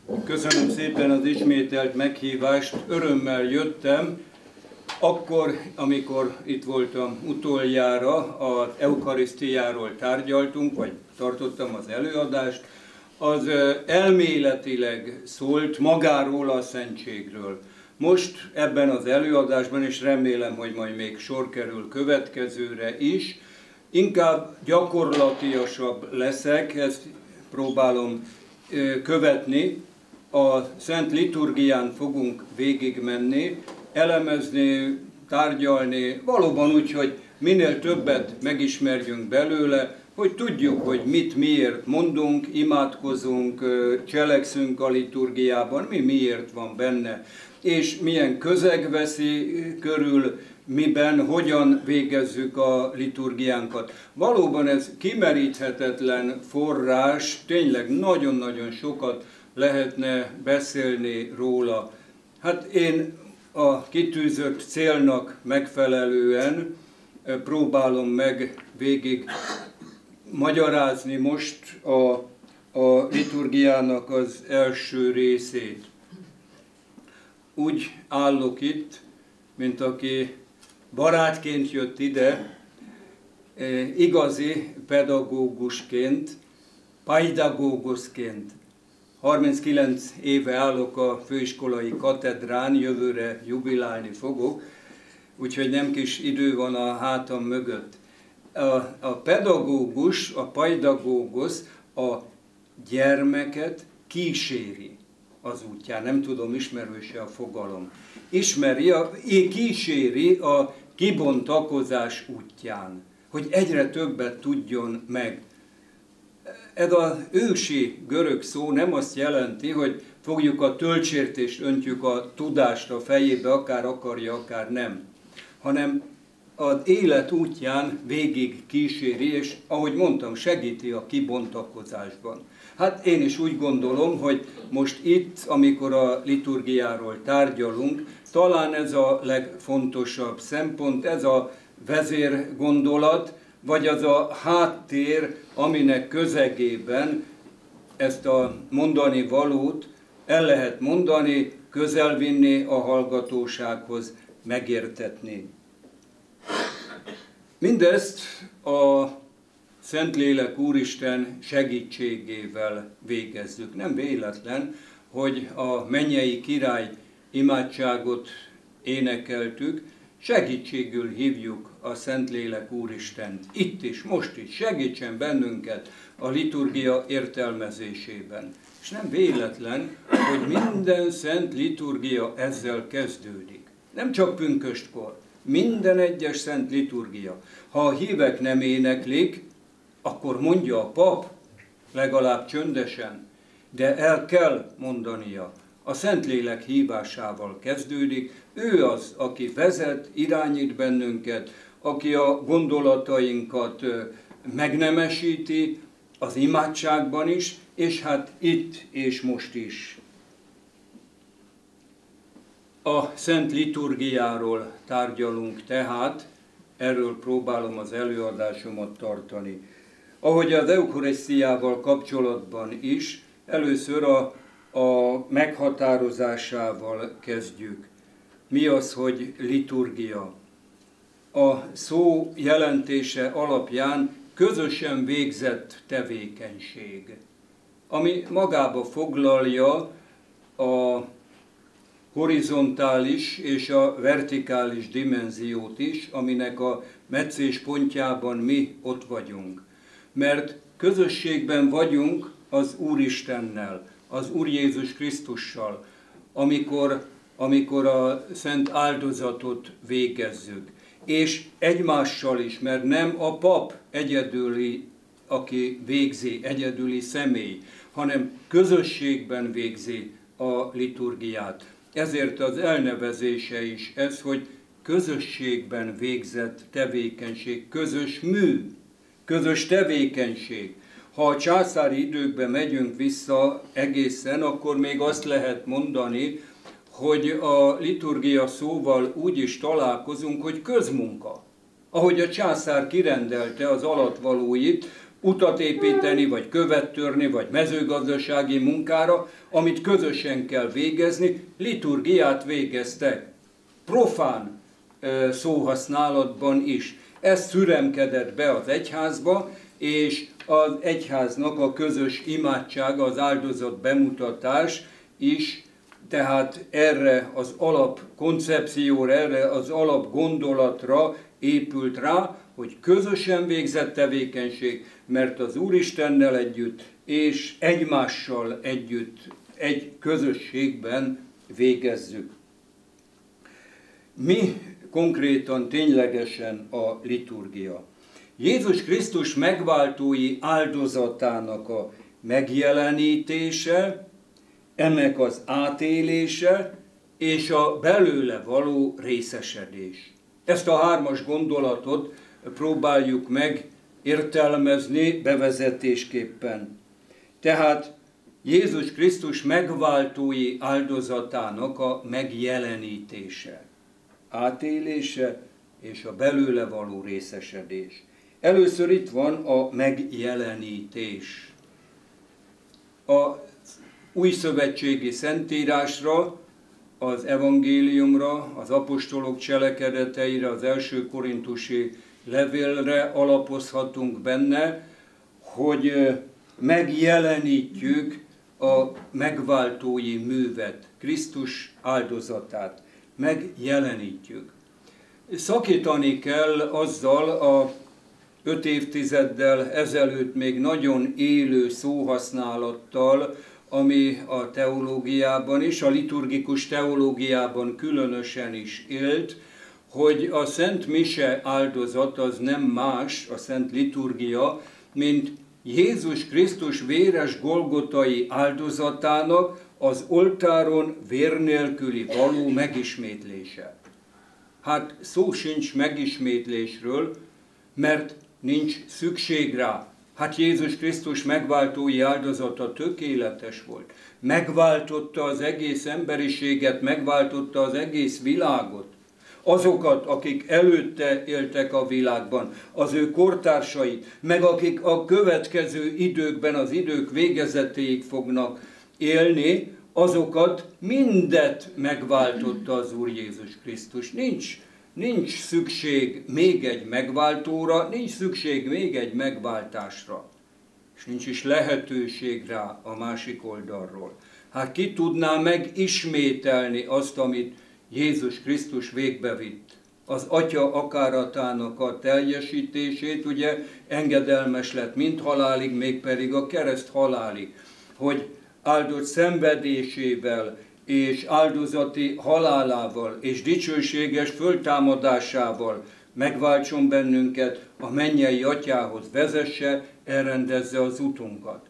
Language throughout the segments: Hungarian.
Köszönöm szépen az ismételt meghívást. Örömmel jöttem, akkor, amikor itt voltam utoljára, az eukarisztiáról tárgyaltunk, vagy tartottam az előadást, az elméletileg szólt magáról a szentségről. Most ebben az előadásban, és remélem, hogy majd még sor kerül következőre is, inkább gyakorlatiasabb leszek, ezt próbálom követni. A Szent Liturgián fogunk végigmenni, elemezni, tárgyalni, valóban úgy, hogy minél többet megismerjünk belőle, hogy tudjuk, hogy mit miért mondunk, imádkozunk, cselekszünk a liturgiában, miért van benne, és milyen közeg veszi körül, miben, hogyan végezzük a liturgiánkat. Valóban ez kimeríthetetlen forrás, tényleg nagyon-nagyon sokat lehetne beszélni róla. Hát én a kitűzött célnak megfelelően próbálom meg végig magyarázni most a liturgiának az első részét. Úgy állok itt, mint aki barátként jött ide, igazi pedagógusként, paidagógusként. 39 éve állok a főiskolai katedrán, jövőre jubilálni fogok, úgyhogy nem kis idő van a hátam mögött. A pedagógus, a paidagógus a gyermeket kíséri az útján. Nem tudom, ismerőse a fogalom. Kíséri a kibontakozás útján, hogy egyre többet tudjon meg. Ez az ősi görög szó nem azt jelenti, hogy fogjuk a töltsértést, öntjük a tudást a fejébe, akár akarja, akár nem, hanem az élet útján végig kíséri, és ahogy mondtam, segíti a kibontakozásban. Hát én is úgy gondolom, hogy most itt, amikor a liturgiáról tárgyalunk, talán ez a legfontosabb szempont, ez a vezérgondolat, vagy az a háttér, aminek közegében ezt a mondani valót el lehet mondani, közelvinni a hallgatósághoz, megértetni. Mindezt a Szentlélek Úristen segítségével végezzük. Nem véletlen, hogy a mennyei király imádságot énekeltük, segítségül hívjuk a Szentlélek Úristent. Itt is, most is segítsen bennünket a liturgia értelmezésében. És nem véletlen, hogy minden szent liturgia ezzel kezdődik. Nem csak pünköstkor, minden egyes szent liturgia. Ha a hívek nem éneklik, akkor mondja a pap, legalább csöndesen, de el kell mondania. A Szentlélek hívásával kezdődik, ő az, aki vezet, irányít bennünket, aki a gondolatainkat megnemesíti, az imádságban is, és hát itt és most is. A Szent Liturgiáról tárgyalunk tehát, erről próbálom az előadásomat tartani. Ahogy az eukarisztiával kapcsolatban is, először a meghatározásával kezdjük. Mi az, hogy liturgia? A szó jelentése alapján közösen végzett tevékenység, ami magába foglalja a horizontális és a vertikális dimenziót is, aminek a meccéspontjában mi ott vagyunk. Mert közösségben vagyunk az Úristennel, az Úr Jézus Krisztussal, amikor a szent áldozatot végezzük. És egymással is, mert nem a pap egyedüli, aki végzi, egyedüli személy, hanem közösségben végzi a liturgiát. Ezért az elnevezése is ez, hogy közösségben végzett tevékenység, közös mű, közös tevékenység. Ha a császári időkbe megyünk vissza egészen, akkor még azt lehet mondani, hogy a liturgia szóval úgy is találkozunk, hogy közmunka. Ahogy a császár kirendelte az alattvalóit, utat építeni, vagy követ törni, vagy mezőgazdasági munkára, amit közösen kell végezni, liturgiát végeztek. Profán szóhasználatban is. Ez szüremkedett be az egyházba, és az egyháznak a közös imádsága, az áldozat bemutatás is, tehát erre az alapkoncepcióra, erre az alapgondolatra épült rá, hogy közösen végzett tevékenység, mert az Úristennel együtt és egymással együtt egy közösségben végezzük. Mi konkrétan, ténylegesen a liturgia? Jézus Krisztus megváltói áldozatának a megjelenítése, ennek az átélése és a belőle való részesedés. Ezt a hármas gondolatot próbáljuk meg értelmezni bevezetésképpen. Tehát Jézus Krisztus megváltói áldozatának a megjelenítése, átélése és a belőle való részesedés. Először itt van a megjelenítés. Az újszövetségi szentírásra, az evangéliumra, az apostolok cselekedeteire, az első korintusi levélre alapozhatunk benne, hogy megjelenítjük a megváltói művet, Krisztus áldozatát. Megjelenítjük. Szakítani kell azzal a 5 évtizeddel ezelőtt még nagyon élő szóhasználattal, ami a teológiában is, a liturgikus teológiában különösen is élt, hogy a Szent Mise áldozat az nem más, a Szent Liturgia, mint Jézus Krisztus véres golgotai áldozatának az oltáron vér nélküli való megismétlése. Hát szó sincs megismétlésről, mert nincs szükség rá. Hát Jézus Krisztus megváltói áldozata tökéletes volt. Megváltotta az egész emberiséget, megváltotta az egész világot. Azokat, akik előtte éltek a világban, az ő kortársait, meg akik a következő időkben, az idők végezetéig fognak élni, azokat mindet megváltotta az Úr Jézus Krisztus. Nincs szükség még egy megváltóra, nincs szükség még egy megváltásra. És nincs is lehetőség rá a másik oldalról. Hát ki tudná megismételni azt, amit Jézus Krisztus végbevitt? Az Atya akaratának a teljesítését, ugye engedelmes lett mind halálig, mégpedig a kereszt halálig, hogy áldott szenvedésével, és áldozati halálával, és dicsőséges föltámadásával megváltson bennünket, a mennyei Atyához vezesse, elrendezze az utunkat.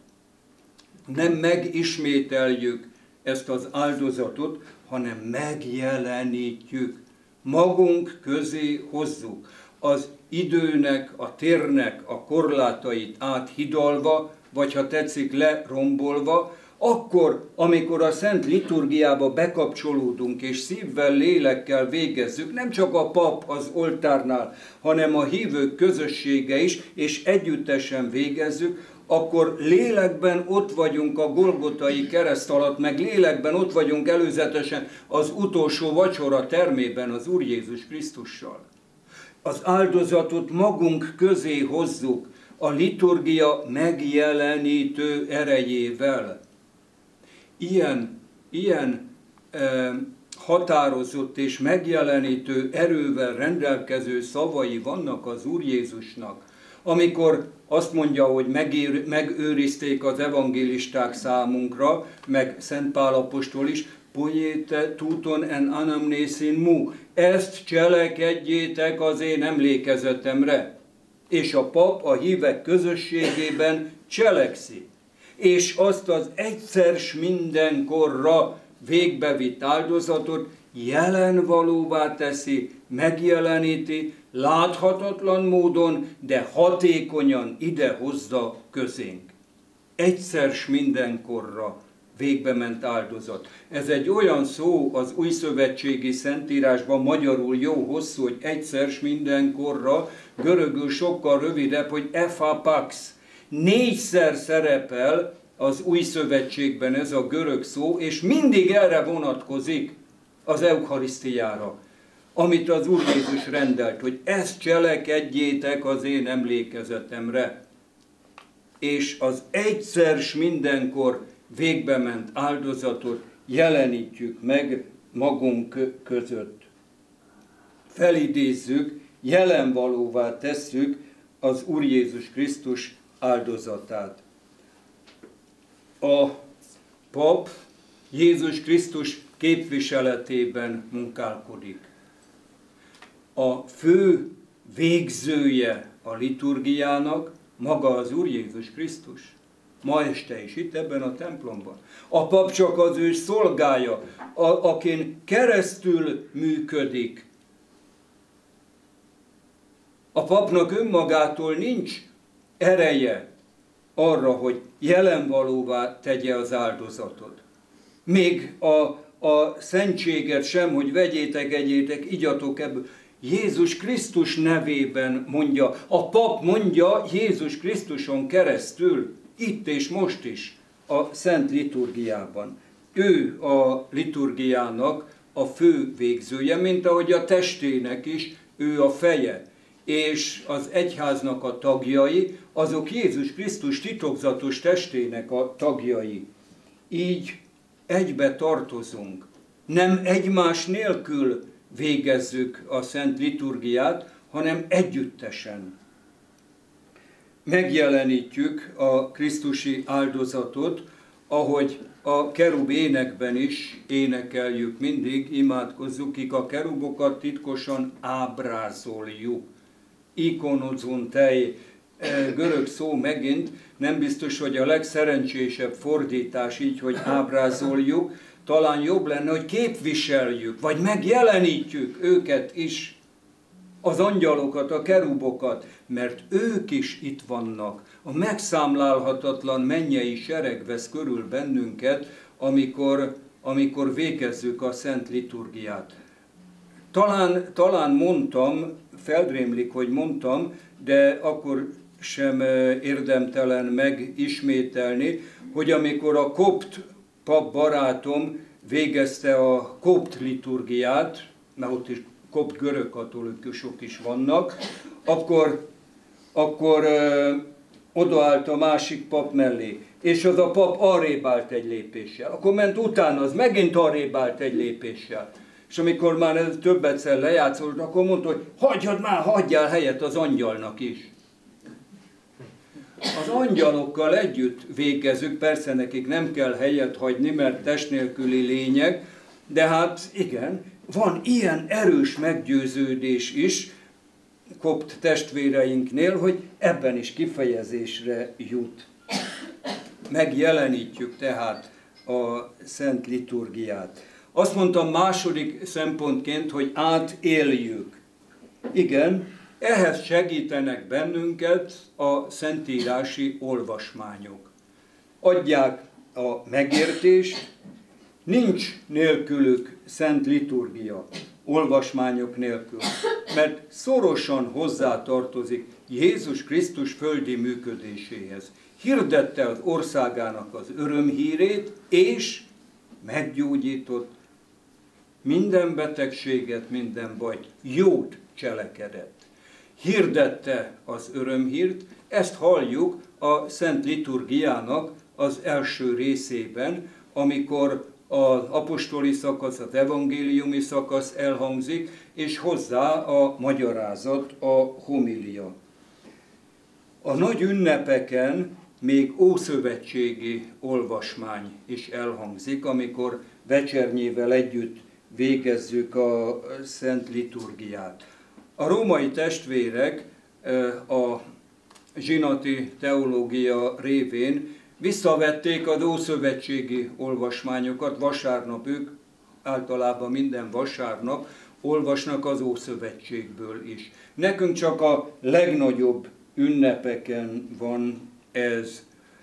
Nem megismételjük ezt az áldozatot, hanem megjelenítjük, magunk közé hozzuk, az időnek, a térnek a korlátait áthidalva, vagy ha tetszik lerombolva, akkor, amikor a Szent Liturgiába bekapcsolódunk, és szívvel, lélekkel végezzük, nem csak a pap az oltárnál, hanem a hívők közössége is, és együttesen végezzük, akkor lélekben ott vagyunk a golgotai kereszt alatt, meg lélekben ott vagyunk előzetesen az utolsó vacsora termében az Úr Jézus Krisztussal. Az áldozatot magunk közé hozzuk a liturgia megjelenítő erejével. Ilyen határozott és megjelenítő erővel rendelkező szavai vannak az Úr Jézusnak, amikor azt mondja, hogy megőrizték az evangélisták számunkra, meg Szent Pál apostol is, poiete tuton en anamnésin mu, ezt cselekedjétek az én emlékezetemre. És a pap a hívek közösségében cselekszi. És azt az egyszer s mindenkorra végbevitt áldozatot jelenvalóvá teszi, megjeleníti, láthatatlan módon, de hatékonyan idehozza közénk. Egyszer s mindenkorra végbement áldozat. Ez egy olyan szó az újszövetségi szentírásban, magyarul jó hosszú, hogy egyszer s mindenkorra, görögül sokkal rövidebb, hogy ephapax. 4-szer szerepel az Új Szövetségben ez a görög szó, és mindig erre vonatkozik az eukarisztiára, amit az Úr Jézus rendelt, hogy ezt cselekedjétek az én emlékezetemre. És az egyszer s mindenkor végbement áldozatot jelenítjük meg magunk között. Felidézzük, jelenvalóvá tesszük az Úr Jézus Krisztus áldozatát. A pap Jézus Krisztus képviseletében munkálkodik. A fő végzője a liturgiának maga az Úr Jézus Krisztus. Ma este is itt ebben a templomban. A pap csak az ő szolgája, akin keresztül működik. A papnak önmagától nincs ereje arra, hogy jelenvalóvá tegye az áldozatot. Még a szentséget sem, hogy vegyétek, egyétek, igyatok ebből. Jézus Krisztus nevében mondja, a pap mondja Jézus Krisztuson keresztül, itt és most is a szent liturgiában. Ő a liturgiának a fő végzője, mint ahogy a testének is, ő a feje. És az egyháznak a tagjai, azok Jézus Krisztus titokzatos testének a tagjai. Így egybe tartozunk. Nem egymás nélkül végezzük a szent liturgiát, hanem együttesen. Megjelenítjük a krisztusi áldozatot, ahogy a kerub énekben is énekeljük mindig, imádkozzuk, kik a kerubokat titkosan ábrázoljuk. Ikonozontei, görög szó megint, nem biztos, hogy a legszerencsésebb fordítás így, hogy ábrázoljuk, talán jobb lenne, hogy képviseljük, vagy megjelenítjük őket is, az angyalokat, a kerubokat, mert ők is itt vannak. A megszámlálhatatlan mennyei sereg vesz körül bennünket, amikor végezzük a szent liturgiát. Talán mondtam, feldrémlik, hogy mondtam, de akkor sem érdemtelen megismételni, hogy amikor a kopt pap barátom végezte a kopt liturgiát, mert ott is kopt görög katolikusok is vannak, akkor odaállt a másik pap mellé, és az a pap arrébb állt egy lépéssel. Akkor ment utána, az megint arrébb állt egy lépéssel. És amikor már ez többetszer lejátszott, akkor mondta, hogy hagyjál helyet az angyalnak is. Az angyalokkal együtt végezzük, persze nekik nem kell helyet hagyni, mert test nélküli lények, de hát igen, van ilyen erős meggyőződés is kopt testvéreinknél, hogy ebben is kifejezésre jut. Megjelenítjük tehát a szent liturgiát. Azt mondtam második szempontként, hogy átéljük. Igen, ehhez segítenek bennünket a szentírási olvasmányok. Adják a megértést, nincs nélkülük szent liturgia, olvasmányok nélkül, mert szorosan hozzátartozik Jézus Krisztus földi működéséhez. Hirdette az országának az örömhírét, és meggyógyított minden betegséget, minden bajt, jót cselekedett. Hirdette az örömhírt, ezt halljuk a szent liturgiának az első részében, amikor az apostoli szakasz, az evangéliumi szakasz elhangzik, és hozzá a magyarázat, a homilia. A nagy ünnepeken még ószövetségi olvasmány is elhangzik, amikor vecsernyével együtt végezzük a szent liturgiát. A római testvérek a zsinati teológia révén visszavették az ószövetségi olvasmányokat, vasárnap ők általában minden vasárnap olvasnak az Ószövetségből is. Nekünk csak a legnagyobb ünnepeken van ez.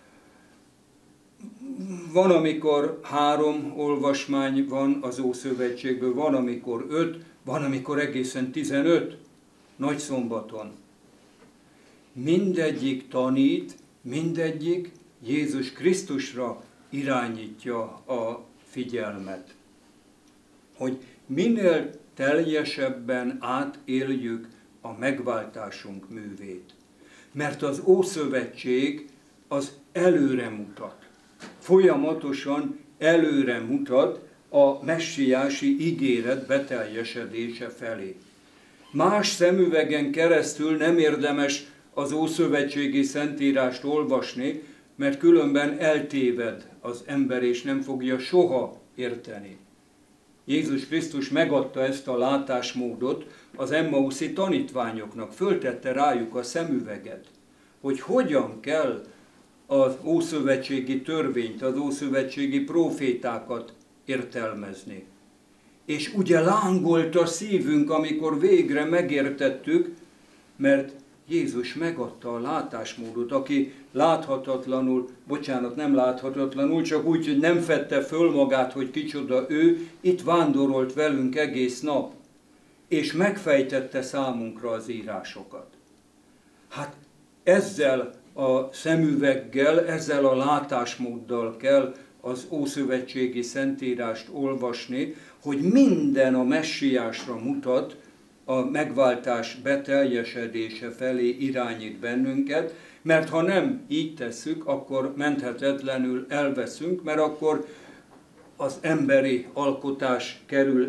Van, amikor 3 olvasmány van az Ószövetségből, van, amikor 5, van, amikor egészen 15 nagyszombaton. Mindegyik tanít, mindegyik Jézus Krisztusra irányítja a figyelmet. Hogy minél teljesebben átéljük a megváltásunk művét. Mert az Ószövetség az előre mutat. Folyamatosan előre mutat a messiási ígéret beteljesedése felé. Más szemüvegen keresztül nem érdemes az ószövetségi szentírást olvasni, mert különben eltéved az ember, és nem fogja soha érteni. Jézus Krisztus megadta ezt a látásmódot az emmauszi tanítványoknak, föltette rájuk a szemüveget, hogy hogyan kell az ószövetségi törvényt, az ószövetségi prófétákat értelmezni. És ugye lángolt a szívünk, amikor végre megértettük, mert Jézus megadta a látásmódot, aki láthatatlanul, nem láthatatlanul, csak úgy, hogy nem fedte föl magát, hogy kicsoda ő, itt vándorolt velünk egész nap, és megfejtette számunkra az írásokat. Hát ezzel a szemüveggel, ezzel a látásmóddal kell az ószövetségi szentírást olvasni, hogy minden a messiásra mutat, a megváltás beteljesedése felé irányít bennünket, mert ha nem így tesszük, akkor menthetetlenül elveszünk, mert akkor az emberi alkotás kerül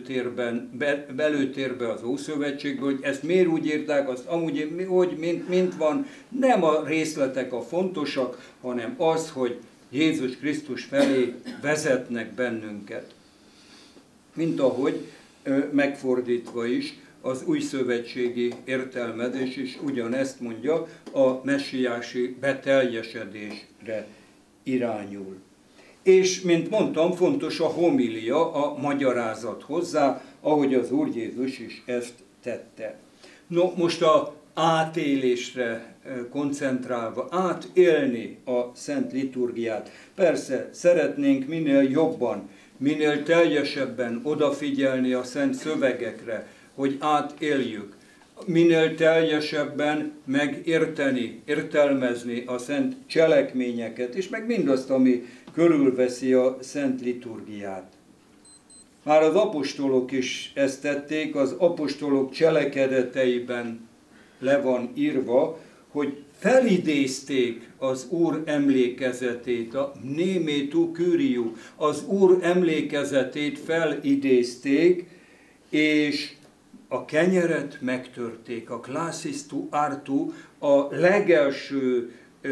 előtérbe az Ószövetségből, hogy ezt miért úgy írták, azt amúgy hogy mint van, nem a részletek a fontosak, hanem az, hogy Jézus Krisztus felé vezetnek bennünket. Mint ahogy megfordítva is, az újszövetségi értelmezés is ugyanezt mondja, a messiási beteljesedésre irányul. És, mint mondtam, fontos a homilia, a magyarázat hozzá, ahogy az Úr Jézus is ezt tette. No, most a átélésre koncentrálva, átélni a szent liturgiát. Persze, szeretnénk minél jobban, minél teljesebben odafigyelni a szent szövegekre, hogy átéljük, minél teljesebben megérteni, értelmezni a szent cselekményeket, és meg mindazt, ami körülveszi a szent liturgiát. Már az apostolok is ezt tették, az apostolok cselekedeteiben le van írva, hogy felidézték az Úr emlékezetét, a mnémétu küriu, az Úr emlékezetét felidézték, és a kenyeret megtörték, a klasszisztu artu, a legelső,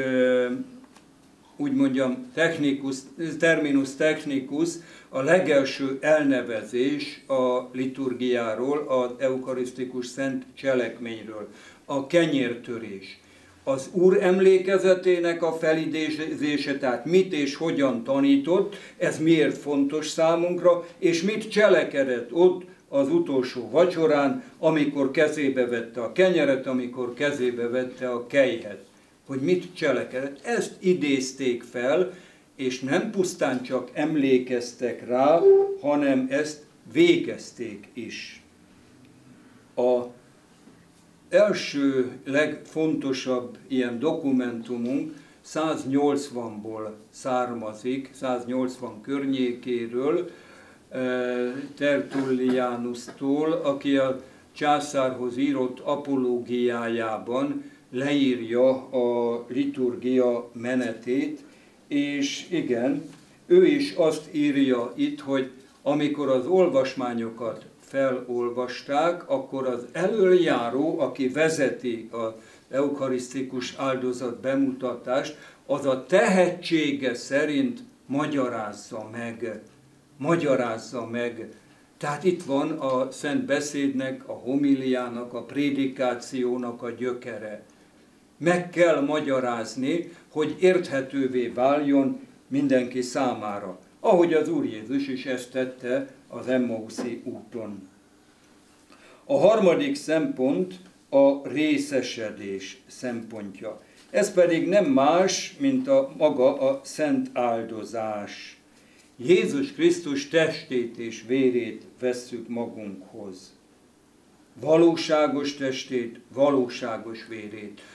úgy mondjam, terminus technicus, a legelső elnevezés a liturgiáról, az eukarisztikus szent cselekményről, a kenyértörés. Az Úr emlékezetének a felidézése, tehát mit és hogyan tanított, ez miért fontos számunkra, és mit cselekedett ott az utolsó vacsorán, amikor kezébe vette a kenyeret, amikor kezébe vette a kejhet. Hogy mit cselekedett. Ezt idézték fel, és nem pusztán csak emlékeztek rá, hanem ezt végezték is. A első legfontosabb ilyen dokumentumunk 180-ból származik, 180 környékéről, Tertullianustól, aki a császárhoz írott apológiájában leírja a liturgia menetét, és igen, ő is azt írja itt, hogy amikor az olvasmányokat felolvasták, akkor az elöljáró, aki vezeti az eukarisztikus áldozat bemutatást, az a tehetsége szerint magyarázza meg. Tehát itt van a szent beszédnek, a homiliának, a prédikációnak a gyökere. Meg kell magyarázni, hogy érthetővé váljon mindenki számára. Ahogy az Úr Jézus is ezt tette az emmauszi úton. A harmadik szempont a részesedés szempontja. Ez pedig nem más, mint maga a szent áldozás. Jézus Krisztus testét és vérét vesszük magunkhoz. Valóságos testét, valóságos vérét.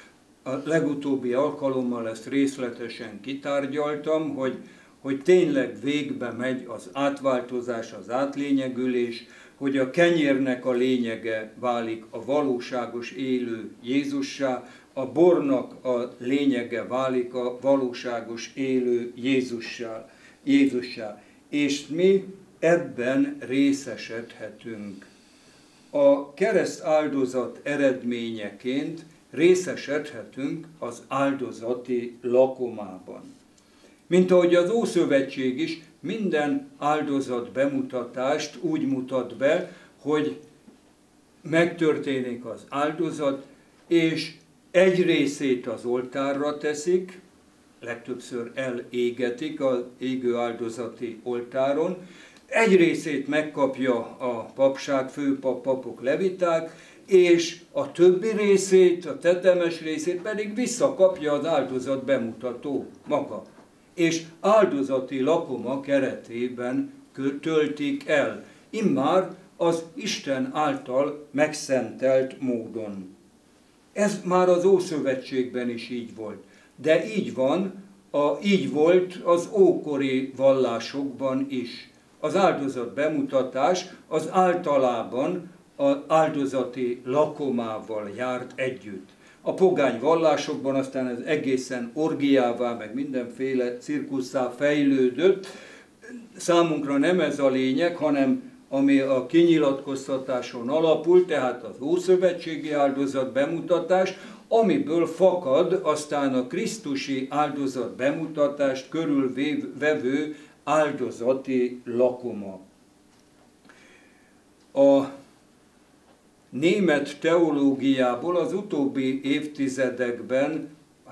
a legutóbbi alkalommal ezt részletesen kitárgyaltam, hogy tényleg végbe megy az átváltozás, az átlényegülés, hogy a kenyérnek a lényege válik a valóságos élő Jézussá, a bornak a lényege válik a valóságos élő Jézussá. És mi ebben részesedhetünk. A kereszt áldozat eredményeként részesedhetünk az áldozati lakomában. Mint ahogy az Ószövetség is minden áldozat bemutatást úgy mutat be, hogy megtörténik az áldozat, és egy részét az oltárra teszik, legtöbbször elégetik az égő áldozati oltáron, egy részét megkapja a papság, főpap, papok, leviták, és a többi részét, a tetemes részét pedig visszakapja az áldozat bemutató maga. És áldozati lakoma keretében töltik el, immár az Isten által megszentelt módon. Ez már az Ószövetségben is így volt. De így volt az ókori vallásokban is. Az áldozat bemutatás az általában az áldozati lakomával járt együtt. A pogány vallásokban aztán ez egészen orgiává, meg mindenféle cirkusszá fejlődött. Számunkra nem ez a lényeg, hanem ami a kinyilatkoztatáson alapul, tehát az ószövetségi áldozat bemutatás, amiből fakad aztán a krisztusi áldozat bemutatást körülvevő áldozati lakoma. A német teológiából az utóbbi évtizedekben,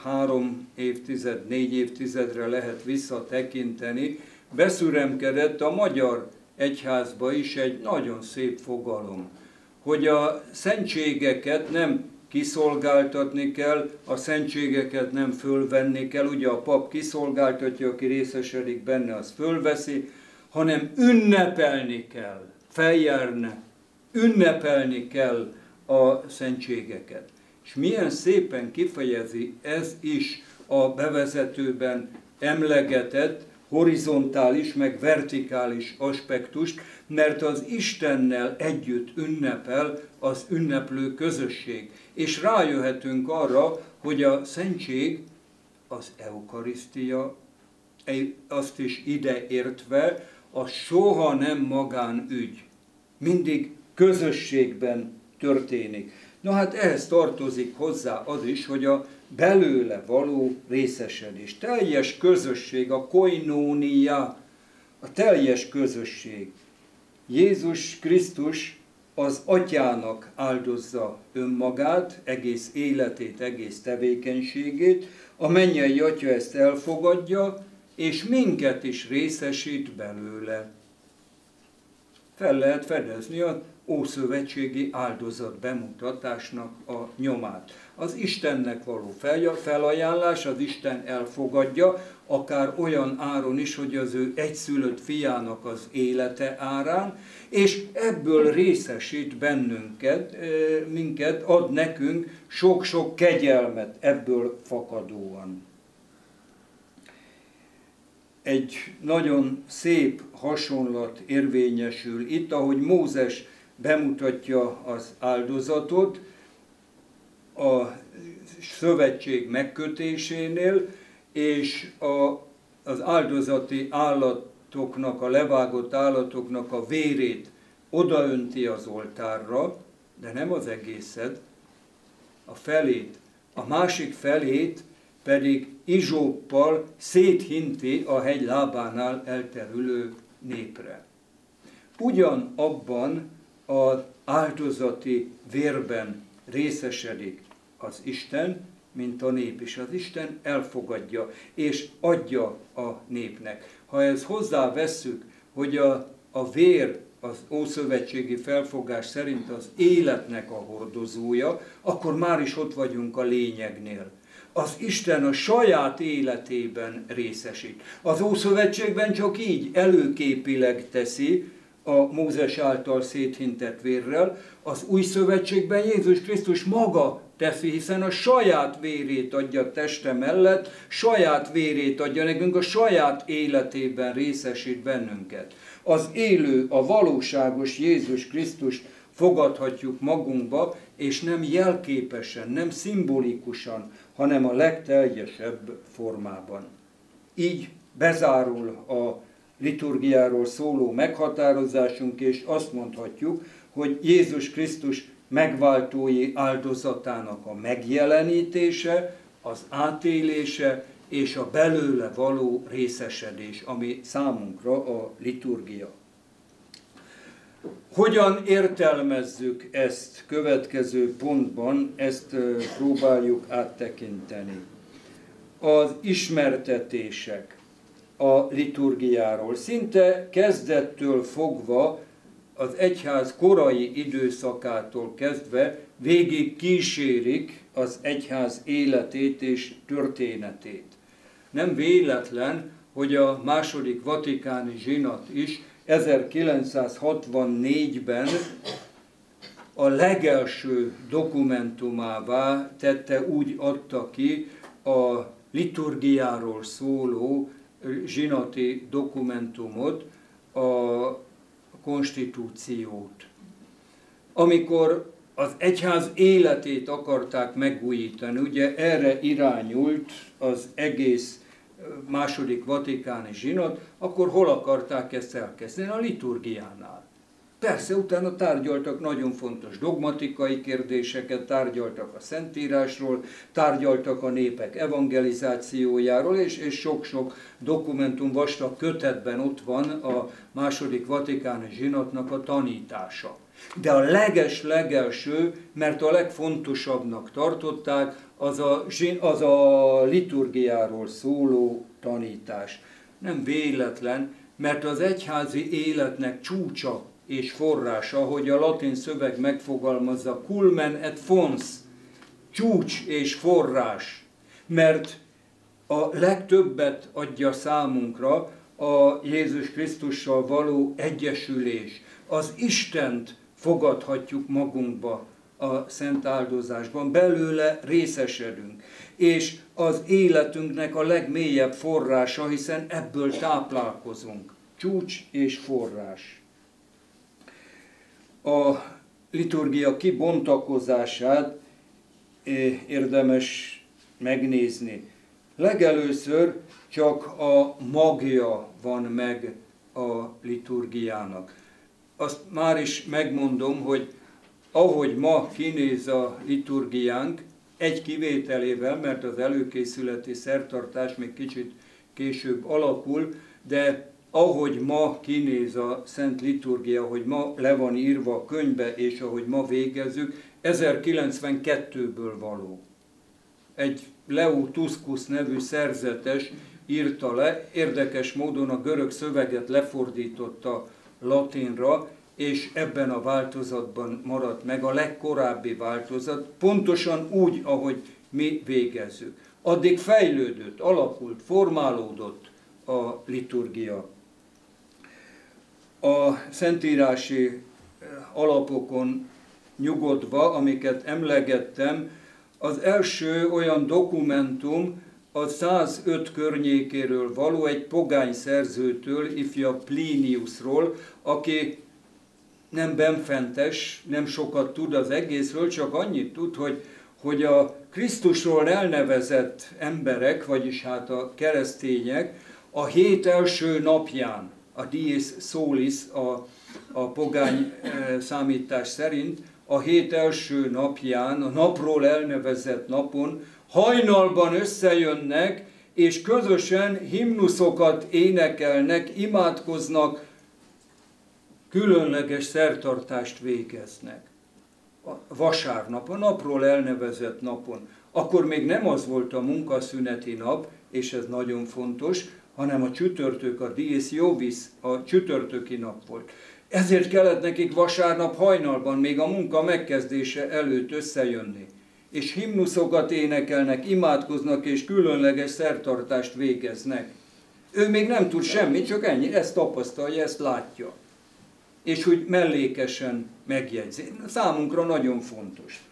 4 évtizedre lehet visszatekinteni, beszüremkedett a magyar egyházba is egy nagyon szép fogalom, hogy a szentségeket nem kiszolgáltatni kell, a szentségeket nem fölvenni kell, ugye a pap kiszolgáltatja, aki részesedik benne, az fölveszi, hanem ünnepelni kell, feljárni, ünnepelni kell a szentségeket. És milyen szépen kifejezi ez is a bevezetőben emlegetett horizontális, meg vertikális aspektust, mert az Istennel együtt ünnepel az ünneplő közösség. És rájöhetünk arra, hogy a szentség, az eukarisztia, azt is ide értve, az soha nem magánügy. Mindig közösségben történik. Na hát ehhez tartozik hozzá az is, hogy a belőle való részesedés. Teljes közösség, a koinónia, a teljes közösség. Jézus Krisztus az Atyának áldozza önmagát, egész életét, egész tevékenységét, a mennyei Atya ezt elfogadja, és minket is részesít belőle. Fel lehet fedezni az ószövetségi áldozat bemutatásnak a nyomát. Az Istennek való felajánlás, az Isten elfogadja, akár olyan áron is, hogy az ő egyszülött fiának az élete árán, és ebből részesít minket, ad nekünk sok-sok kegyelmet ebből fakadóan. Egy nagyon szép hasonlat érvényesül itt, ahogy Mózes bemutatja az áldozatot a szövetség megkötésénél, és az áldozati állatoknak, a levágott állatoknak a vérét odaönti az oltárra, de nem az egészet, a felét, a másik felét pedig izsóppal széthinti a hegy lábánál elterülő népre. Ugyanabban az áldozati vérben részesedik az Isten, mint a nép is. Az Isten elfogadja és adja a népnek. Ha ezt hozzávesszük, hogy a vér az ószövetségi felfogás szerint az életnek a hordozója, akkor már is ott vagyunk a lényegnél. Az Isten a saját életében részesít. Az Ószövetségben csak így előképileg teszi a Mózes által széthintett vérrel, az Új Szövetségben Jézus Krisztus maga teszi, hiszen a saját vérét adja teste mellett, saját vérét adja nekünk, a saját életében részesít bennünket. Az élő, a valóságos Jézus Krisztust fogadhatjuk magunkba, és nem jelképesen, nem szimbolikusan, hanem a legteljesebb formában. Így bezárul a liturgiáról szóló meghatározásunk, és azt mondhatjuk, hogy Jézus Krisztus megváltói áldozatának a megjelenítése, az átélése és a belőle való részesedés, ami számunkra a liturgia. Hogyan értelmezzük ezt következő pontban, ezt próbáljuk áttekinteni. Az ismertetések a liturgiáról szinte kezdettől fogva, az egyház korai időszakától kezdve végig kísérik az egyház életét és történetét. Nem véletlen, hogy a második vatikáni zsinat is 1964-ben a legelső dokumentumává tette, úgy adta ki a liturgiáról szóló zsinati dokumentumot, a konstitúciót. Amikor az egyház életét akarták megújítani, ugye erre irányult az egész második vatikáni zsinat, akkor hol akarták ezt elkezdeni? A liturgiánál. Persze, utána tárgyaltak nagyon fontos dogmatikai kérdéseket, tárgyaltak a Szentírásról, tárgyaltak a népek evangelizációjáról, és sok-sok dokumentum vastag kötetben ott van a második vatikáni zsinatnak a tanítása. De a legelső, mert a legfontosabbnak tartották, az a liturgiáról szóló tanítás. Nem véletlen, mert az egyházi életnek csúcsa és forrása, hogy a latin szöveg megfogalmazza, culmen et fons, csúcs és forrás, mert a legtöbbet adja számunkra a Jézus Krisztussal való egyesülés. Az Istent fogadhatjuk magunkba a szent áldozásban, belőle részesedünk, és az életünknek a legmélyebb forrása, hiszen ebből táplálkozunk. Csúcs és forrás. A liturgia kibontakozását érdemes megnézni. Legelőször csak a magja van meg a liturgiának. Azt már is megmondom, hogy ahogy ma kinéz a liturgiánk, egy kivételével, mert az előkészületi szertartás még kicsit később alakul, de ahogy ma kinéz a Szent Liturgia, hogy ma le van írva a könyvbe, és ahogy ma végezzük, 1092-ből való. Egy Leo Tuscus nevű szerzetes írta le, érdekes módon a görög szöveget lefordította latinra, és ebben a változatban maradt meg a legkorábbi változat, pontosan úgy, ahogy mi végezzük. Addig fejlődött, alakult, formálódott a liturgia. A szentírási alapokon nyugodva, amiket emlegettem, az első olyan dokumentum a 105 környékéről való, egy pogány szerzőtől, ifja Pliniusról, aki nem benfentes, nem sokat tud az egészről, csak annyit tud, hogy a Krisztusról elnevezett emberek, vagyis hát a keresztények a hét első napján, a Dies Solis, a pogány számítás szerint, a hét első napján, a napról elnevezett napon hajnalban összejönnek, és közösen himnuszokat énekelnek, imádkoznak, különleges szertartást végeznek. A vasárnap, a napról elnevezett napon. Akkor még nem az volt a munkaszüneti nap, és ez nagyon fontos, hanem a csütörtök, a Dies Jovis, a csütörtöki nap volt. Ezért kellett nekik vasárnap hajnalban, még a munka megkezdése előtt összejönni. És himnuszokat énekelnek, imádkoznak, és különleges szertartást végeznek. Ő még nem tud semmit, csak ennyi, ezt tapasztalja, ezt látja. És úgy mellékesen megjegyzi. Számunkra nagyon fontos.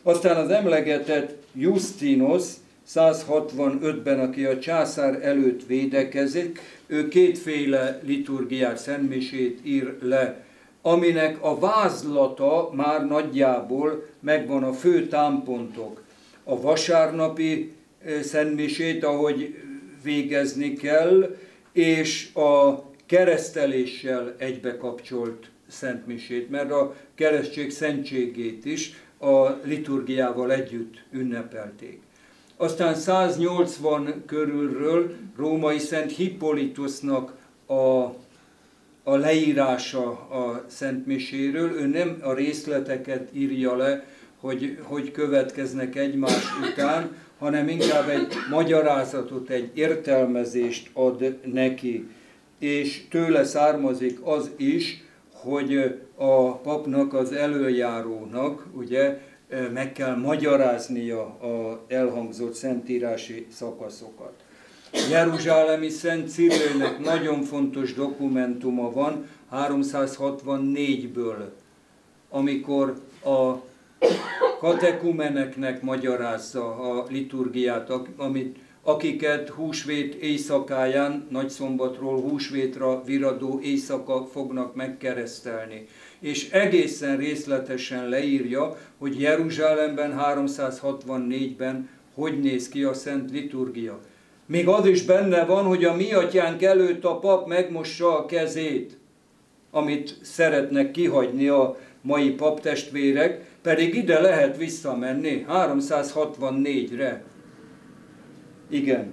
Aztán az emlegetett Justinus 165-ben, aki a császár előtt védekezik, ő kétféle liturgiát, szentmisét ír le, aminek a vázlata már nagyjából megvan, a fő támpontok. A vasárnapi szentmisét, ahogy végezni kell, és a kereszteléssel egybekapcsolt szentmisét, mert a keresztség szentségét is a liturgiával együtt ünnepelték. Aztán 180 körülről római Szent Hippolytusnak a leírása a szentmiséről. Ő nem a részleteket írja le, hogy következnek egymás után, hanem inkább egy magyarázatot, egy értelmezést ad neki. És tőle származik az is, hogy a papnak, az elöljárónak ugye meg kell magyaráznia az elhangzott szentírási szakaszokat. Jeruzsálemi Szent Cirillnek nagyon fontos dokumentuma van 364-ből, amikor a katekumeneknek magyarázza a liturgiát, akiket húsvét éjszakáján, nagyszombatról húsvétra viradó éjszaka fognak megkeresztelni. És egészen részletesen leírja, hogy Jeruzsálemben 364-ben hogy néz ki a szent liturgia. Még az is benne van, hogy a mi atyánk előtt a pap megmossa a kezét, amit szeretnek kihagyni a mai paptestvérek, pedig ide lehet visszamenni 364-re. Igen.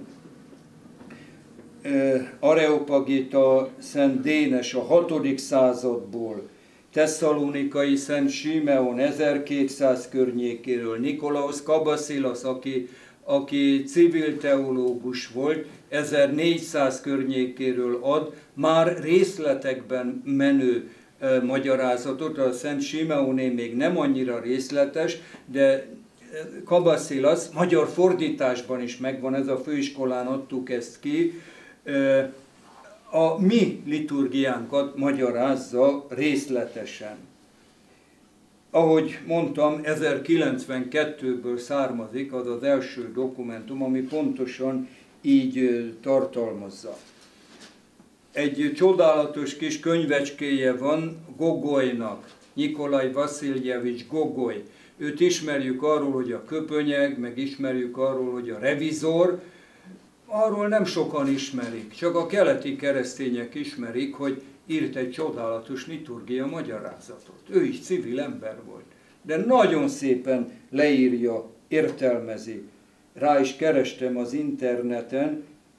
Areopagita Szent Dénes a 6. századból, Tesszalonikai Szent Simeon 1200 környékéről, Nikolaus Kabaszilasz, aki civil teológus volt, 1400 környékéről ad már részletekben menő magyarázatot. A Szent Simeoné még nem annyira részletes, de Kabaszilasz magyar fordításban is megvan, ez a főiskolán adtuk ezt ki, a mi liturgiánkat magyarázza részletesen. Ahogy mondtam, 1092-ből származik az az első dokumentum, ami pontosan így tartalmazza. Egy csodálatos kis könyvecskéje van Gogolynak, Nyikolaj Vassziljevics Gogoly. Őt ismerjük arról, hogy a köpönyeg, meg ismerjük arról, hogy a revizor. Arról nem sokan ismerik, csak a keleti keresztények ismerik, hogy írt egy csodálatos liturgia magyarázatot. Ő is civil ember volt, de nagyon szépen leírja, értelmezi. Rá is kerestem az interneten,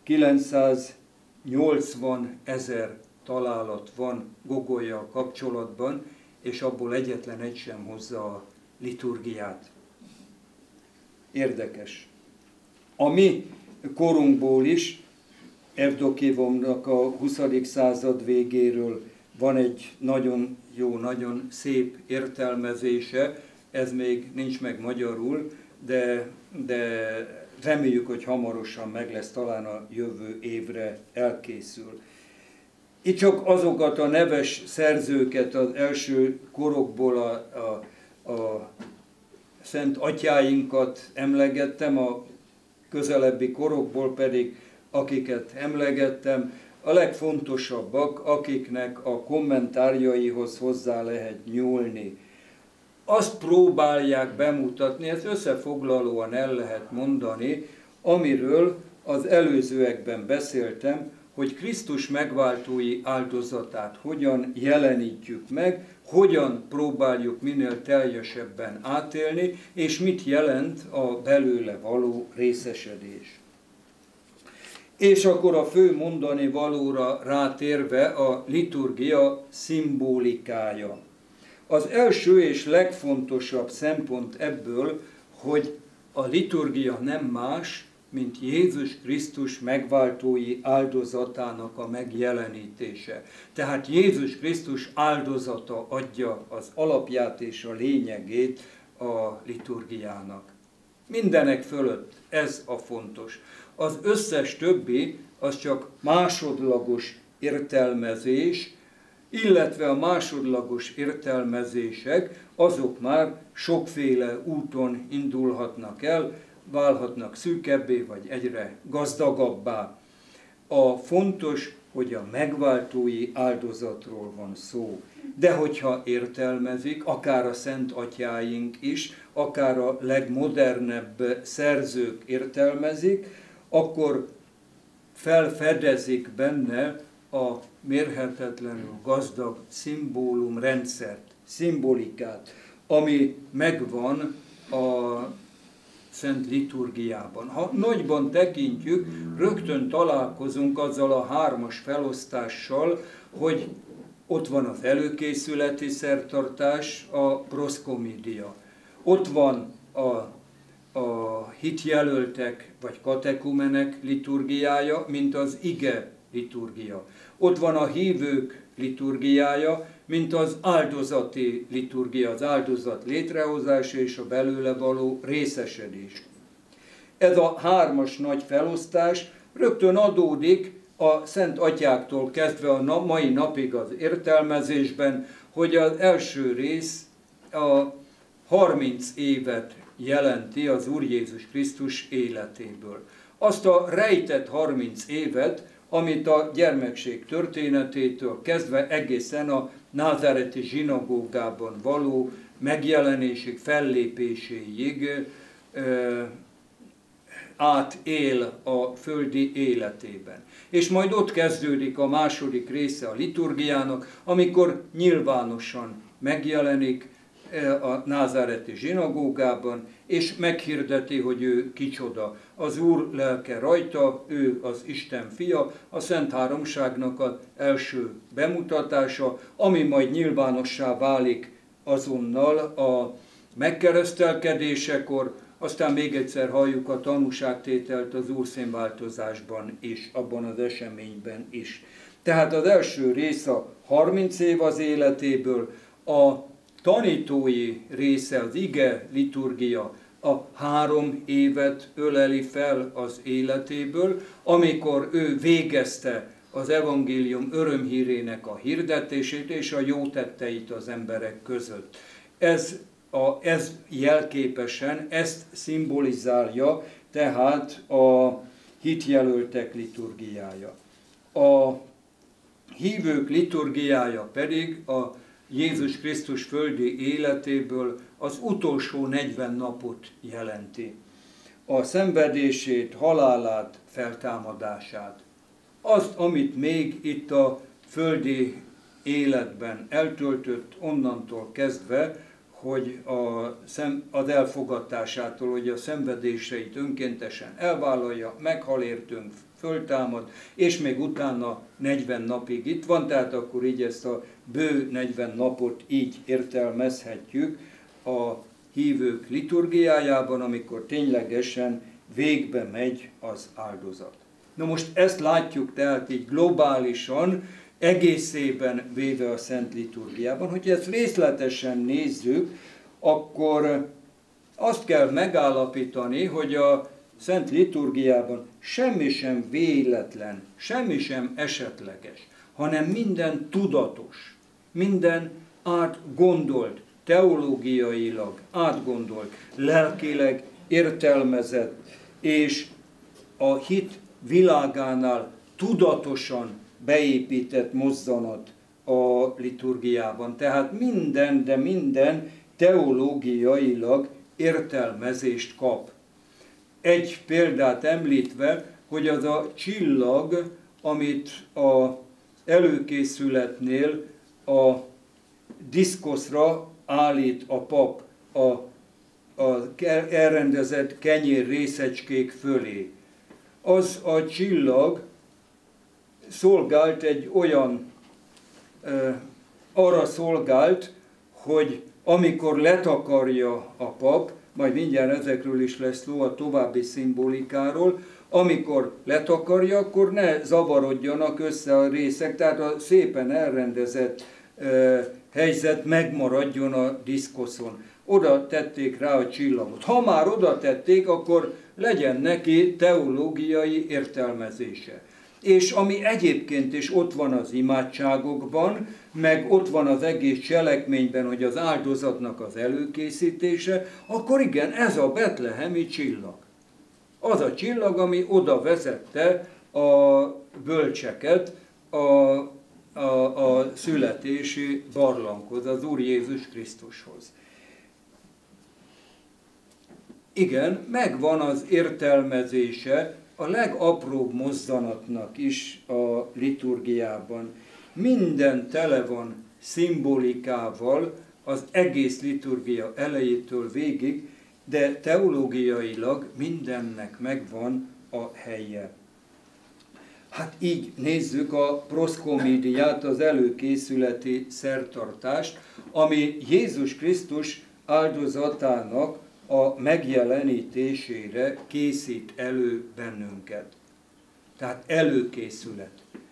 980 000 találat van Gogollyal kapcsolatban, és abból egyetlen egy sem hozza a liturgiát. Érdekes. A mi korunkból is, Evdokivomnak a 20. század végéről van egy nagyon jó, nagyon szép értelmezése, ez még nincs meg magyarul, de reméljük, hogy hamarosan meg lesz, talán a jövő évre elkészül. Itt csak azokat a neves szerzőket az első korokból a szent atyáinkat emlegettem, a közelebbi korokból pedig, akiket emlegettem, a legfontosabbak, akiknek a kommentárjaihoz hozzá lehet nyúlni. Azt próbálják bemutatni, ezt összefoglalóan el lehet mondani, amiről az előzőekben beszéltem, hogy Krisztus megváltói áldozatát hogyan jelenítjük meg, hogyan próbáljuk minél teljesebben átélni, és mit jelent a belőle való részesedés. És akkor a fő mondani valóra rátérve a liturgia szimbolikája. Az első és legfontosabb szempont ebből, hogy a liturgia nem más, mint Jézus Krisztus megváltói áldozatának a megjelenítése. Tehát Jézus Krisztus áldozata adja az alapját és a lényegét a liturgiának. Mindenek fölött ez a fontos. Az összes többi, az csak másodlagos értelmezés, illetve a másodlagos értelmezések, azok már sokféle úton indulhatnak el, válhatnak szűkebbé, vagy egyre gazdagabbá. A fontos, hogy a megváltói áldozatról van szó. De hogyha értelmezik, akár a szent atyáink is, akár a legmodernebb szerzők értelmezik, akkor felfedezik benne a mérhetetlenül gazdag szimbólumrendszert, szimbolikát, ami megvan a szent liturgiában. Ha nagyban tekintjük, rögtön találkozunk azzal a hármas felosztással, hogy ott van az előkészületi szertartás, a proszkomédia. Ott van a hitjelöltek vagy katekumenek liturgiája, mint az ige liturgia. Ott van a hívők liturgiája, mint az áldozati liturgia, az áldozat létrehozása és a belőle való részesedés. Ez a hármas nagy felosztás rögtön adódik a szent atyáktól kezdve a mai napig az értelmezésben, hogy az első rész a 30 évet jelenti az Úr Jézus Krisztus életéből. Azt a rejtett 30 évet, amit a gyermekség történetétől kezdve egészen a názáreti zsinagógában való megjelenésig, fellépéséig átél a földi életében. És majd ott kezdődik a második része a liturgiának, amikor nyilvánosan megjelenik a názáreti zsinagógában, és meghirdeti, hogy ő kicsoda. Az Úr lelke rajta, ő az Isten fia, a Szent Háromságnak az első bemutatása, ami majd nyilvánossá válik azonnal a megkeresztelkedésekor, aztán még egyszer halljuk a tanúságtételt az Úrszínváltozásban is, abban az eseményben is. Tehát az első rész a 30 év az életéből, a tanítói része, az ige liturgia a 3 évet öleli fel az életéből, amikor ő végezte az evangélium örömhírének a hirdetését és a jó tetteit az emberek között. Ez jelképesen, ezt szimbolizálja tehát a hitjelöltek liturgiája. A hívők liturgiája pedig a Jézus Krisztus földi életéből az utolsó 40 napot jelenti. A szenvedését, halálát, feltámadását. Azt, amit még itt a földi életben eltöltött onnantól kezdve, hogy az elfogadásától, hogy a szenvedéseit önkéntesen elvállalja, meghal értünk, föltámad, és még utána 40 napig itt van, tehát akkor így ezt a bő 40 napot így értelmezhetjük a hívők liturgiájában, amikor ténylegesen végbe megy az áldozat. Na most ezt látjuk tehát így globálisan, egészében véve a Szent Liturgiában. Hogyha ezt részletesen nézzük, akkor azt kell megállapítani, hogy a Szent Liturgiában semmi sem véletlen, semmi sem esetleges, hanem minden tudatos, minden átgondolt, teológiailag átgondolt, lelkileg értelmezett, és a hit világánál tudatosan beépített mozzanat a liturgiában. Tehát minden, de minden teológiailag értelmezést kap. Egy példát említve, hogy az a csillag, amit az előkészületnél a diszkoszra állít a pap a elrendezett kenyér részecskék fölé. Az a csillag szolgált egy olyan, arra szolgált, hogy amikor letakarja a pap, majd mindjárt ezekről is lesz szó a további szimbolikáról, amikor letakarja, akkor ne zavarodjanak össze a részek, tehát a szépen elrendezett helyzet megmaradjon a diszkoszon. Oda tették rá a csillagot. Ha már oda tették, akkor legyen neki teológiai értelmezése. És ami egyébként is ott van az imádságokban, meg ott van az egész cselekményben, hogy az áldozatnak az előkészítése, akkor igen, ez a betlehemi csillag. Az a csillag, ami oda vezette a bölcseket a születési barlanghoz, az Úr Jézus Krisztushoz. Igen, megvan az értelmezése a legapróbb mozzanatnak is a liturgiában. Minden tele van szimbolikával az egész liturgia elejétől végig, de teológiailag mindennek megvan a helye. Hát így nézzük a proszkomédiát, az előkészületi szertartást, ami Jézus Krisztus áldozatának a megjelenítésére készít elő bennünket. Tehát előkészület.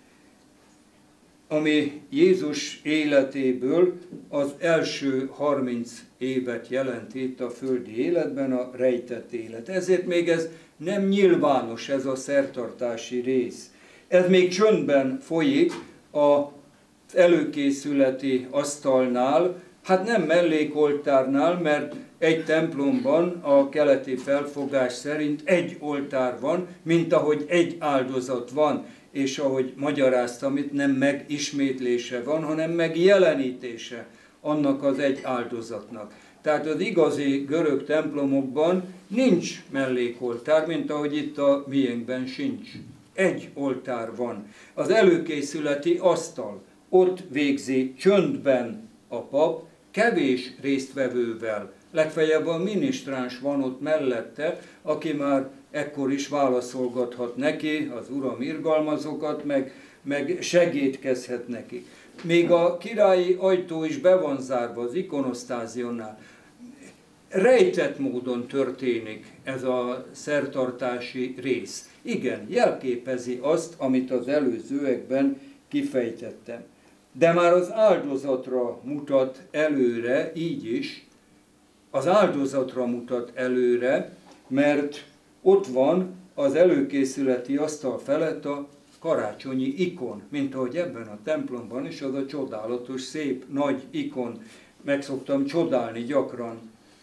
Ami Jézus életéből az első 30 évet jelent itt a földi életben, a rejtett élet. Ezért még ez nem nyilvános, ez a szertartási rész. Ez még csöndben folyik az előkészületi asztalnál, hát nem mellékoltárnál, mert egy templomban a keleti felfogás szerint egy oltár van, mint ahogy egy áldozat van, és ahogy magyaráztam, itt nem megismétlése van, hanem megjelenítése annak az egy áldozatnak. Tehát az igazi görög templomokban nincs mellékoltár, mint ahogy itt a miénkben sincs. Egy oltár van. Az előkészületi asztal, ott végzi csöndben a pap, kevés résztvevővel. Legfeljebb a minisztráns van ott mellette, aki már ekkor is válaszolgathat neki, az uram irgalmazokat, meg segítkezhet neki. Még a királyi ajtó is be van zárva az ikonosztázionnál. Rejtett módon történik ez a szertartási rész. Igen, jelképezi azt, amit az előzőekben kifejtettem. De már az áldozatra mutat előre, így is, az áldozatra mutat előre, mert ott van az előkészületi asztal felett a karácsonyi ikon, mint ahogy ebben a templomban is az a csodálatos, szép, nagy ikon, meg szoktam csodálni gyakran.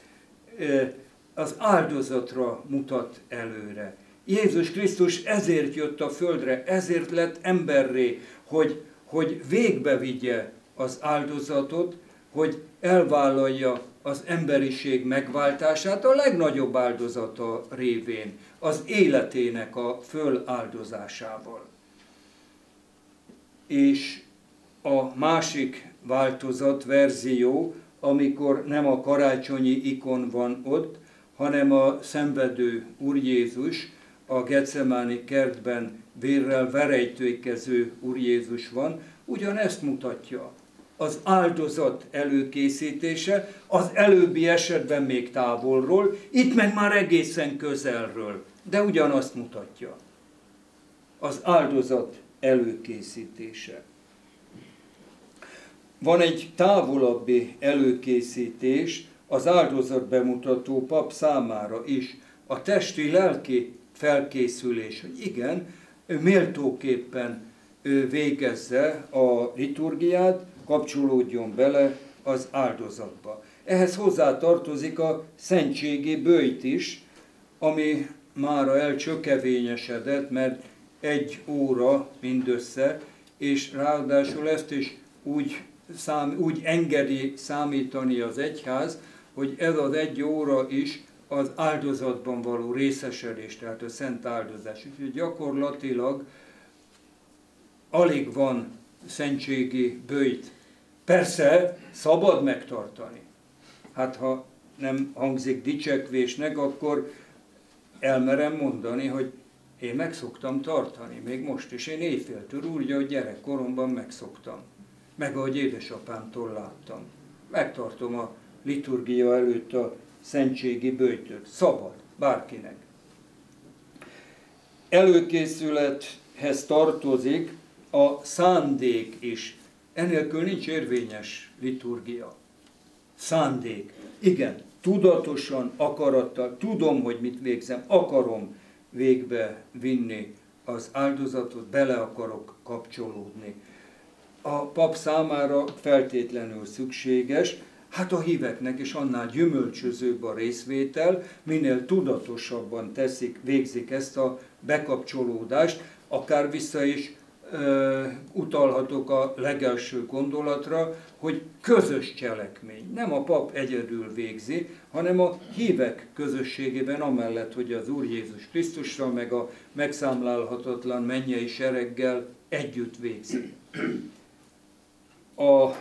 Az áldozatra mutat előre. Jézus Krisztus ezért jött a földre, ezért lett emberré, hogy végbe vigye az áldozatot, hogy elvállalja az emberiség megváltását a legnagyobb áldozata révén, az életének a föláldozásával. És a másik változat, verzió, amikor nem a karácsonyi ikon van ott, hanem a szenvedő Úr Jézus, a Getsemáni kertben vérrel verejtőikező Úr Jézus van, ugyanezt mutatja. Az áldozat előkészítése, az előbbi esetben még távolról, itt meg már egészen közelről, de ugyanazt mutatja. Az áldozat előkészítése. Van egy távolabbi előkészítés az áldozat bemutató pap számára is, a testi-lelki felkészülés, hogy igen, méltóképpen végezze a liturgiát, kapcsolódjon bele az áldozatba. Ehhez hozzá tartozik a szentségi böjt is, ami mára elcsökevényesedett, mert 1 óra mindössze, és ráadásul ezt is úgy engedi számítani az egyház, hogy ez az 1 óra is az áldozatban való részesedés, tehát a szent áldozás. Úgyhogy gyakorlatilag alig van szentségi böjt. Persze szabad megtartani. Hát ha nem hangzik dicsekvésnek, akkor elmerem mondani, hogy én meg szoktam tartani, még most is. Én éjféltől úgy, ahogy gyerekkoromban megszoktam. Meg ahogy édesapámtól láttam. Megtartom a liturgia előtt a szentségi böjtöt. Szabad, bárkinek. Előkészülethez tartozik a szándék is. Enélkül nincs érvényes liturgia. Szándék. Igen, tudatosan, akarattal, tudom, hogy mit végzem, akarom végbe vinni az áldozatot, bele akarok kapcsolódni. a pap számára feltétlenül szükséges, hát a híveknek is annál gyümölcsözőbb a részvétel, minél tudatosabban végzik ezt a bekapcsolódást, akár vissza is utalhatok a legelső gondolatra, hogy közös cselekmény. Nem a pap egyedül végzi, hanem a hívek közösségében, amellett, hogy az Úr Jézus Krisztusra, meg a megszámlálhatatlan mennyei sereggel együtt végzi. A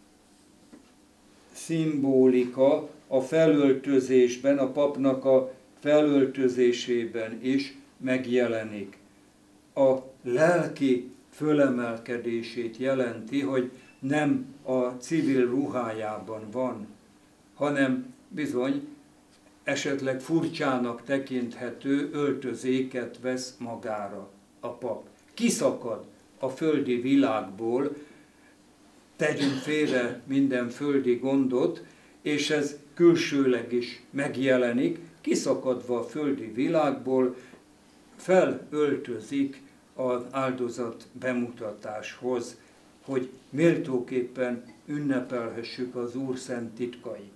szimbolika a felöltözésben, a papnak a felöltözésében is megjelenik. A lelki fölemelkedését jelenti, hogy nem a civil ruhájában van, hanem bizony esetleg furcsának tekinthető öltözéket vesz magára a pap. Kiszakad a földi világból, tegyünk félre minden földi gondot, és ez külsőleg is megjelenik, kiszakadva a földi világból, felöltözik az áldozat bemutatáshoz, hogy méltóképpen ünnepelhessük az Úr szent titkait.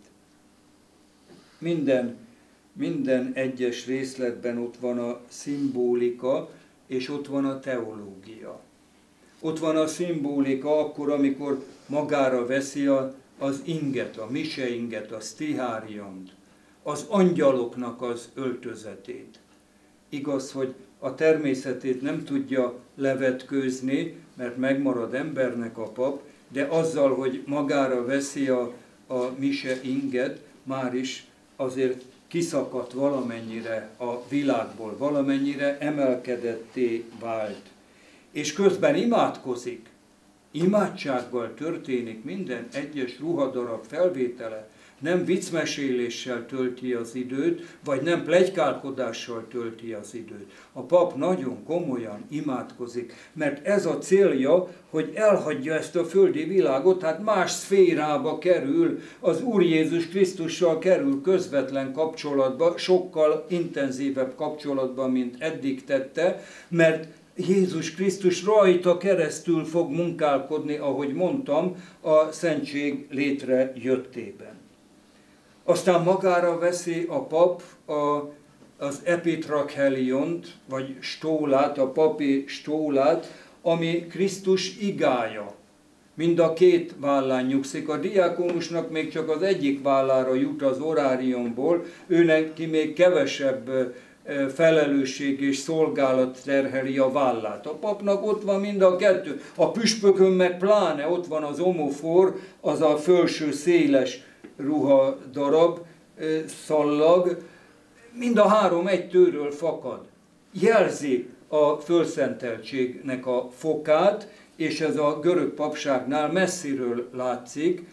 Minden egyes részletben ott van a szimbolika, és ott van a teológia. Ott van a szimbolika akkor, amikor magára veszi az inget, a miseinget, a stiháriont, az angyaloknak az öltözetét. Igaz, hogy a természetét nem tudja levetkőzni, mert megmarad embernek a pap, de azzal, hogy magára veszi a mise inget, már is azért kiszakadt valamennyire a világból, valamennyire emelkedetté vált. És közben imádkozik. Imádsággal történik minden egyes ruhadarab felvétele, nem viccmeséléssel tölti az időt, vagy nem pletykálkodással tölti az időt. A pap nagyon komolyan imádkozik, mert ez a célja, hogy elhagyja ezt a földi világot, hát más szférába kerül, az Úr Jézus Krisztussal kerül közvetlen kapcsolatba, sokkal intenzívebb kapcsolatba, mint eddig tette, mert Jézus Krisztus rajta keresztül fog munkálkodni, ahogy mondtam, a szentség létrejöttében. Aztán magára veszi a pap az epitrakheliont, vagy stólát, a papi stólát, ami Krisztus igája. Mind a két vállán nyugszik. A diákonusnak még csak az egyik vállára jut az oráriumból, őnek ki még kevesebb felelősség és szolgálat terheli a vállát. A papnak ott van mind a kettő. A püspökön meg pláne ott van az omofor, az a felső széles ruhadarab, szallag, mind a három egy tőről fakad. Jelzi a fölszenteltségnek a fokát, és ez a görög papságnál messziről látszik,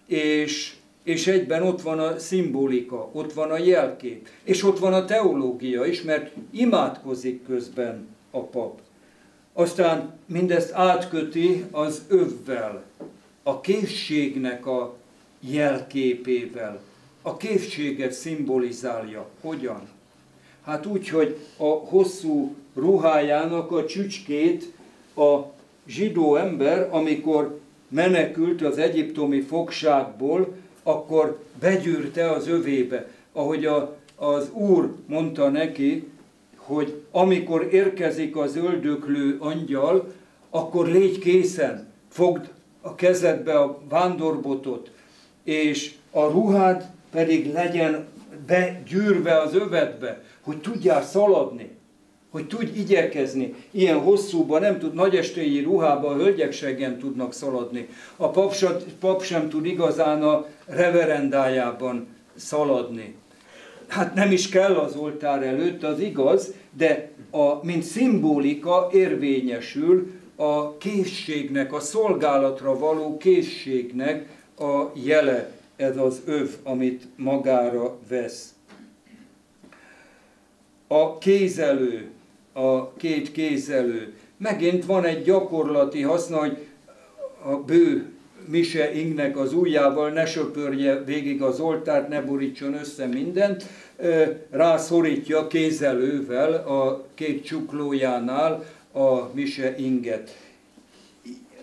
és egyben ott van a szimbolika, ott van a jelkép, és ott van a teológia is, mert imádkozik közben a pap. Aztán mindezt átköti az övvel, a készségnek a jelképével. A készséget szimbolizálja. Hogyan? Hát úgy, hogy a hosszú ruhájának a csücskét a zsidó ember, amikor menekült az egyiptomi fogságból, akkor begyűrte az övébe. Ahogy az Úr mondta neki, hogy amikor érkezik az öldöklő angyal, akkor légy készen, fogd a kezedbe a vándorbotot, és a ruhád pedig legyen begyűrve az övedbe, hogy tudjál szaladni, hogy tudj igyekezni. Ilyen hosszúban nem tud, nagyestéi ruhában a hölgyek seggen tudnak szaladni. A pap sem tud igazán a reverendájában szaladni. Hát nem is kell az oltár előtt, az igaz, de mint szimbolika érvényesül a készségnek, a szolgálatra való készségnek a jele, ez az öv, amit magára vesz. A kézelő, a két kézelő. Megint van egy gyakorlati haszna, hogy a bő mise ingnek az ujjával ne söpörje végig az oltárt, ne borítson össze mindent, rászorítja kézelővel a két csuklójánál a mise inget.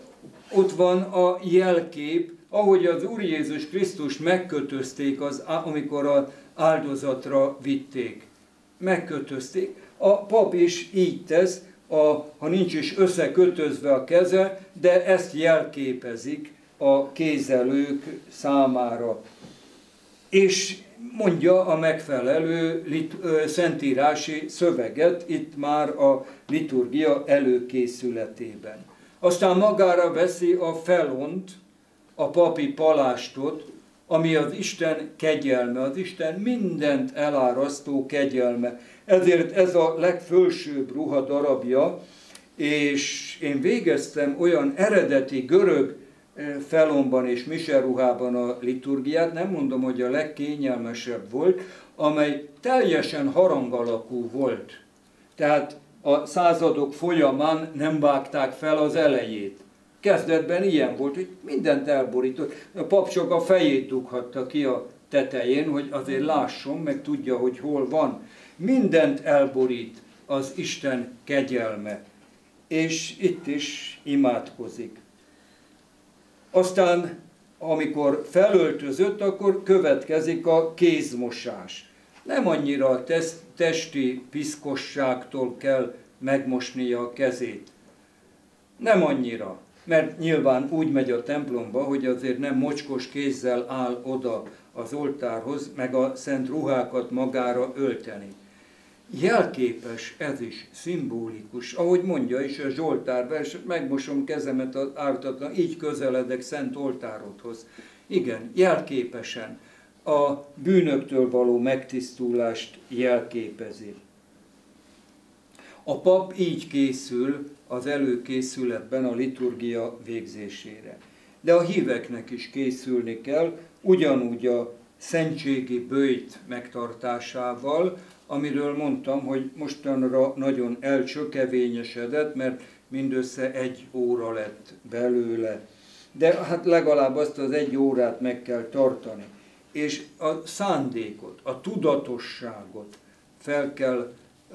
ott van a jelkép, ahogy az Úr Jézus Krisztus megkötözték, amikor az áldozatra vitték. Megkötözték. A pap is így tesz, ha nincs is összekötözve a keze, de ezt jelképezik a kézelők számára. És mondja a megfelelő szentírási szöveget itt már a liturgia előkészületében. Aztán magára veszi a felont, a papi palástot, ami az Isten kegyelme, az Isten mindent elárasztó kegyelme. Ezért ez a legfölsőbb ruha darabja, és én végeztem olyan eredeti görög felonban és miseruhában a liturgiát, nem mondom, hogy a legkényelmesebb volt, amely teljesen harang alakú volt. Tehát a századok folyamán nem vágták fel az elejét. Kezdetben ilyen volt, hogy mindent elborított. A pap csak a fejét dughatta ki a tetején, hogy azért lásson, meg tudja, hogy hol van. Mindent elborít az Isten kegyelme. És itt is imádkozik. Aztán, amikor felöltözött, akkor következik a kézmosás. Nem annyira a testi piszkosságtól kell megmosnia a kezét. Nem annyira, mert nyilván úgy megy a templomba, hogy azért nem mocskos kézzel áll oda az oltárhoz, meg a szent ruhákat magára ölteni. Jelképes ez is, szimbolikus, ahogy mondja is a Zsoltárvers, megmosom kezemet az ártatlan, így közeledek szent oltárodhoz. Igen, jelképesen a bűnöktől való megtisztulást jelképezi. A pap így készül az előkészületben a liturgia végzésére. De a híveknek is készülni kell, ugyanúgy a szentségi böjt megtartásával, amiről mondtam, hogy mostanra nagyon elcsökevényesedett, mert mindössze 1 óra lett belőle. De hát legalább azt az 1 órát meg kell tartani. És a szándékot, a tudatosságot fel kell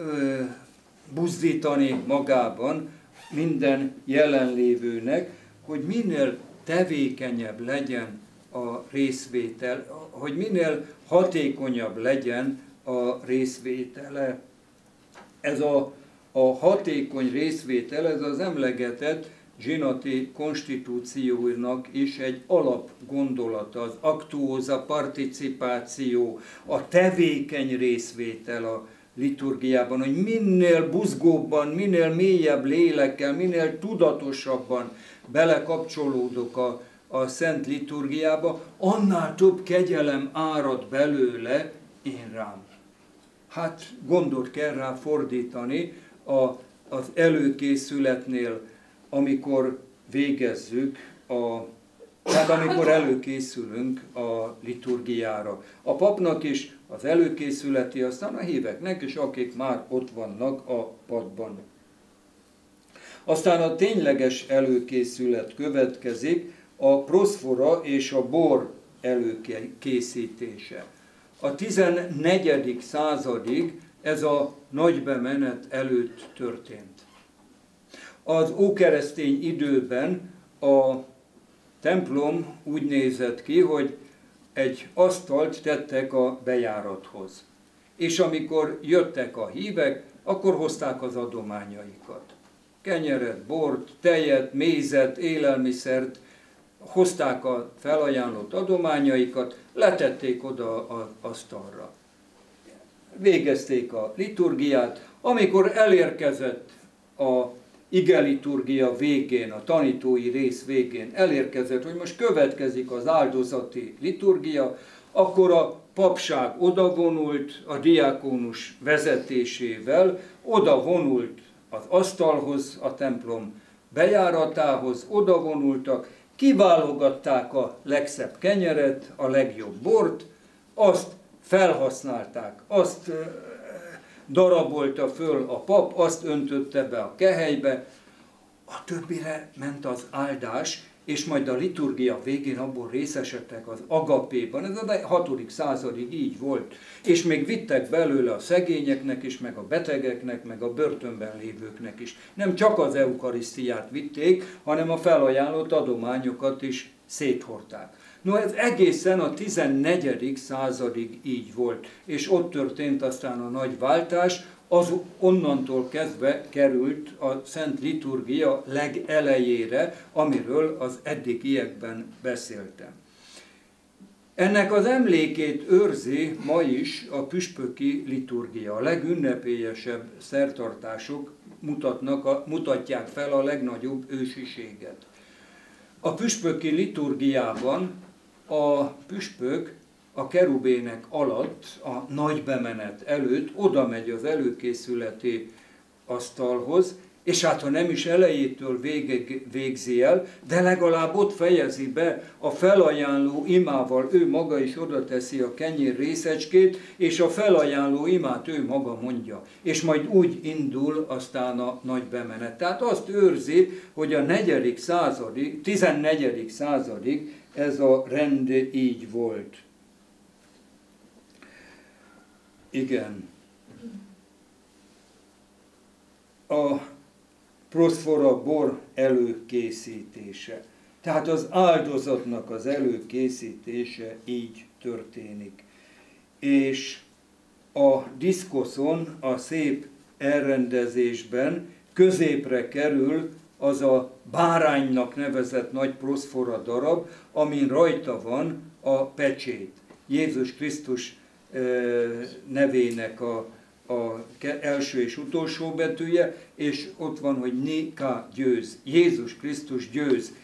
buzdítani magában minden jelenlévőnek, hogy minél tevékenyebb legyen a részvétel, hogy minél hatékonyabb legyen a részvétele. Ez a hatékony részvétel, ez az emlegetett zsinati konstitúciónak is egy alapgondolata, az actuosa participáció, a tevékeny részvétel a liturgiában, hogy minél buzgóbban, minél mélyebb lélekkel, minél tudatosabban belekapcsolódok a szent liturgiába, annál több kegyelem árad belőle én rám. Hát gondot kell rá fordítani az előkészületnél, amikor végezzük, tehát amikor előkészülünk a liturgiára. A papnak is az előkészületi, aztán a híveknek is, akik már ott vannak a padban. Aztán a tényleges előkészület következik, a proszfora és a bor előkészítése. A 14. századig ez a nagybemenet előtt történt. Az ókeresztény időben a templom úgy nézett ki, hogy egy asztalt tettek a bejárathoz. És amikor jöttek a hívek, akkor hozták az adományaikat. Kenyeret, bort, tejet, mézet, élelmiszert, hozták a felajánlott adományaikat, letették oda az asztalra. Végezték a liturgiát, amikor elérkezett a igeliturgia végén, a tanítói rész végén elérkezett, hogy most következik az áldozati liturgia, akkor a papság odavonult a diákónus vezetésével, odavonult az asztalhoz, a templom bejáratához, odavonultak, kiválogatták a legszebb kenyeret, a legjobb bort, azt felhasználták, azt darabolta föl a pap, azt öntötte be a kehelybe, a többire ment az áldás, és majd a liturgia végén abból részesedtek az agapéban. Ez a 6. századig így volt. És még vittek belőle a szegényeknek is, meg a betegeknek, meg a börtönben lévőknek is. Nem csak az eukarisztiát vitték, hanem a felajánlott adományokat is széthordták. No, ez egészen a 14. századig így volt, és ott történt aztán a nagy váltás, onnantól kezdve került a Szent Liturgia legelejére, amiről az eddigiekben beszéltem. Ennek az emlékét őrzi ma is a püspöki liturgia. A legünnepélyesebb szertartások mutatják fel a legnagyobb ősiséget. A püspöki liturgiában a püspök a kerubének alatt, a nagy bemenet előtt oda megy az előkészületi asztalhoz, és hát ha nem is elejétől végig végzi el, de legalább ott fejezi be a felajánló imával, ő maga is oda teszi a kenyér részecskét, és a felajánló imát ő maga mondja. És majd úgy indul aztán a nagy bemenet. Tehát azt őrzi, hogy a 14. századig ez a rend így volt. Igen. A proszfora bor előkészítése. Tehát az áldozatnak az előkészítése így történik. És a diszkoszon, a szép elrendezésben középre kerül az a báránynak nevezett nagy proszfora darab, amin rajta van a pecsét. Jézus Krisztus nevének a első és utolsó betűje, és ott van, hogy Nika győz. Jézus Krisztus győz,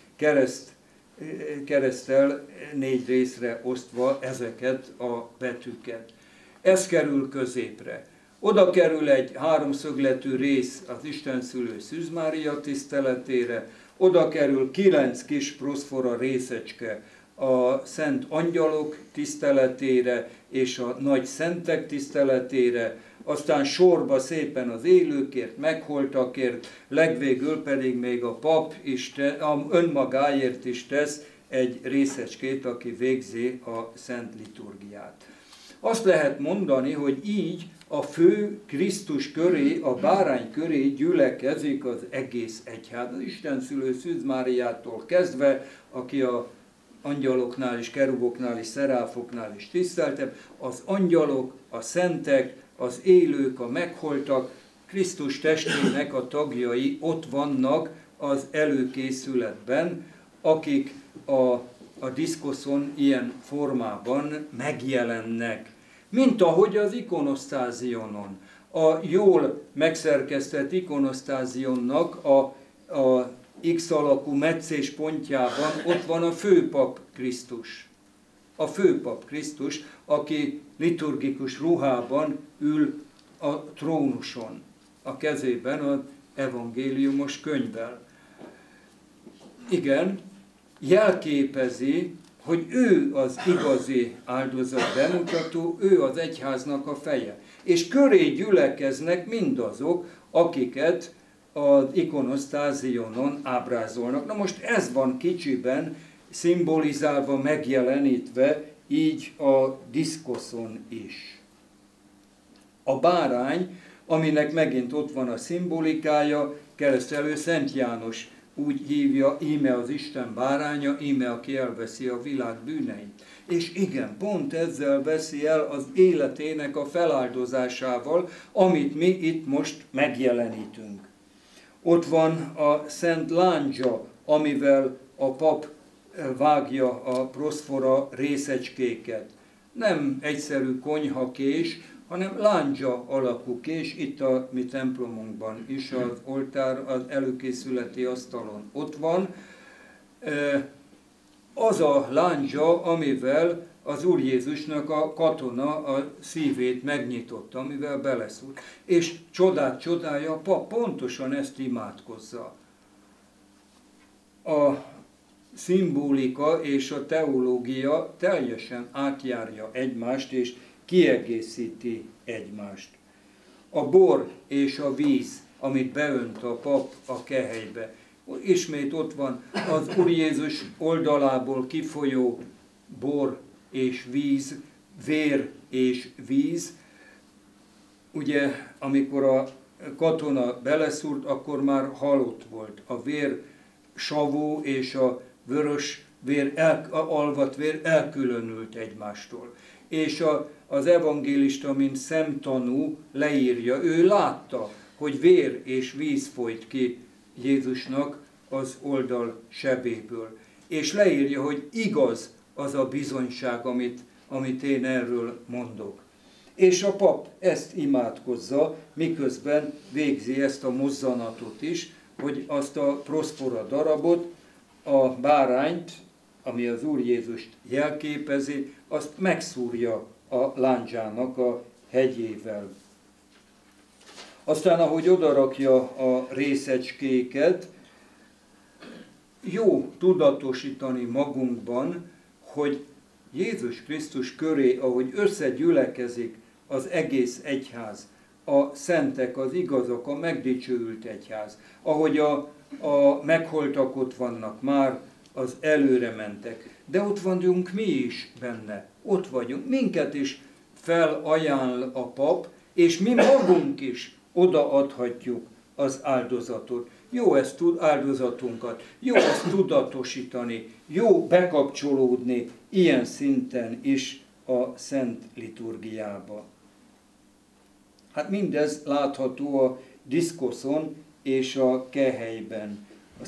kereszttel 4 részre osztva ezeket a betűket. Ez kerül középre. Oda kerül egy 3-szögletű rész az Istenszülő Szűz Mária tiszteletére, oda kerül 9 kis proszfora részecske a szent angyalok tiszteletére és a nagy szentek tiszteletére, aztán sorba szépen az élőkért, megholtakért, legvégül pedig még a pap is önmagáért is tesz egy részecskét, aki végzi a szent liturgiát. Azt lehet mondani, hogy így a fő Krisztus köré, a bárány köré gyülekezik az egész egyház. Az Istenszülő Szűz Máriától kezdve, aki a angyaloknál és keruboknál és szeráfoknál is tiszteltebb, az angyalok, a szentek, az élők, a megholtak, Krisztus testének a tagjai ott vannak az előkészületben, akik a diszkoszon ilyen formában megjelennek. Mint ahogy az ikonosztázionon. A jól megszerkesztett ikonosztázionnak a X alakú metszés pontjában ott van a főpap Krisztus. A főpap Krisztus, aki liturgikus ruhában ül a trónuson, a kezében az evangéliumos könyvvel. Igen, jelképezi, hogy ő az igazi áldozat bemutató, ő az egyháznak a feje. És köré gyülekeznek mindazok, akiket az ikonosztázionon ábrázolnak. Na most ez van kicsiben szimbolizálva, megjelenítve, így a diszkoszon is. A bárány, aminek megint ott van a szimbolikája, keresztelő Szent János úgy hívja, íme az Isten báránya, íme, aki elveszi a világ bűneit. És igen, pont ezzel veszi el az életének a feláldozásával, amit mi itt most megjelenítünk. Ott van a szent láncsa, amivel a pap vágja a proszfora részecskéket. Nem egyszerű konyhakés, hanem láncsa alakú kés, itt a mi templomunkban is az oltár, az előkészületi asztalon ott van. Az a láncsa, amivel az Úr Jézusnak a katona a szívét megnyitotta, amivel beleszúrt. És csodát csodája, a pap pontosan ezt imádkozza. A szimbolika és a teológia teljesen átjárja egymást, és kiegészíti egymást. A bor és a víz, amit beönt a pap a kehelybe, ismét ott van az Úr Jézus oldalából kifolyó bor és víz, vér és víz. Ugye, amikor a katona beleszúrt, akkor már halott volt. A vér savó és a vörös vér, alvat vér elkülönült egymástól. És az evangélista, mint szemtanú leírja, ő látta, hogy vér és víz folyt ki Jézusnak az oldal sebéből. És leírja, hogy igaz az a bizonyság, amit én erről mondok. És a pap ezt imádkozza, miközben végzi ezt a mozzanatot is, hogy azt a proszpora darabot, a bárányt, ami az Úr Jézust jelképezi, azt megszúrja a lándzsának a hegyével. Aztán, ahogy odarakja a részecskéket, jó tudatosítani magunkban, hogy Jézus Krisztus köré, ahogy összegyülekezik az egész egyház, a szentek, az igazak, a megdicsőült egyház, ahogy a megholtak ott vannak már, az előre mentek. De ott vagyunk mi is benne, ott vagyunk, minket is felajánl a pap, és mi magunk is odaadhatjuk az áldozatot. Jó ezt áldozatunkat, jó ezt tudatosítani, jó bekapcsolódni ilyen szinten is a szent liturgiába. Hát mindez látható a diszkoszon és a kehelyben. A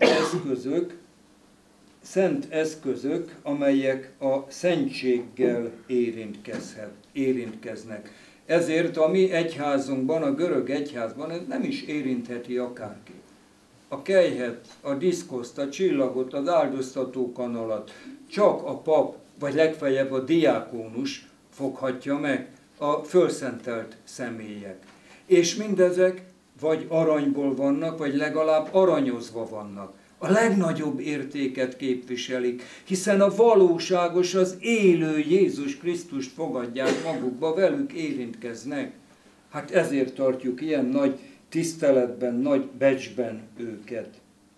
szent eszközök, amelyek a szentséggel érintkeznek. Ezért a mi egyházunkban, a görög egyházban ez nem is érintheti akárki. A kelyhet, a diszkoszt, a csillagot, az áldoztató kanalat csak a pap, vagy legfeljebb a diákónus foghatja meg, a fölszentelt személyek. És mindezek vagy aranyból vannak, vagy legalább aranyozva vannak. A legnagyobb értéket képviselik, hiszen a valóságos, az élő Jézus Krisztust fogadják magukba, velük érintkeznek. Hát ezért tartjuk ilyen nagy tiszteletben, nagy becsben őket.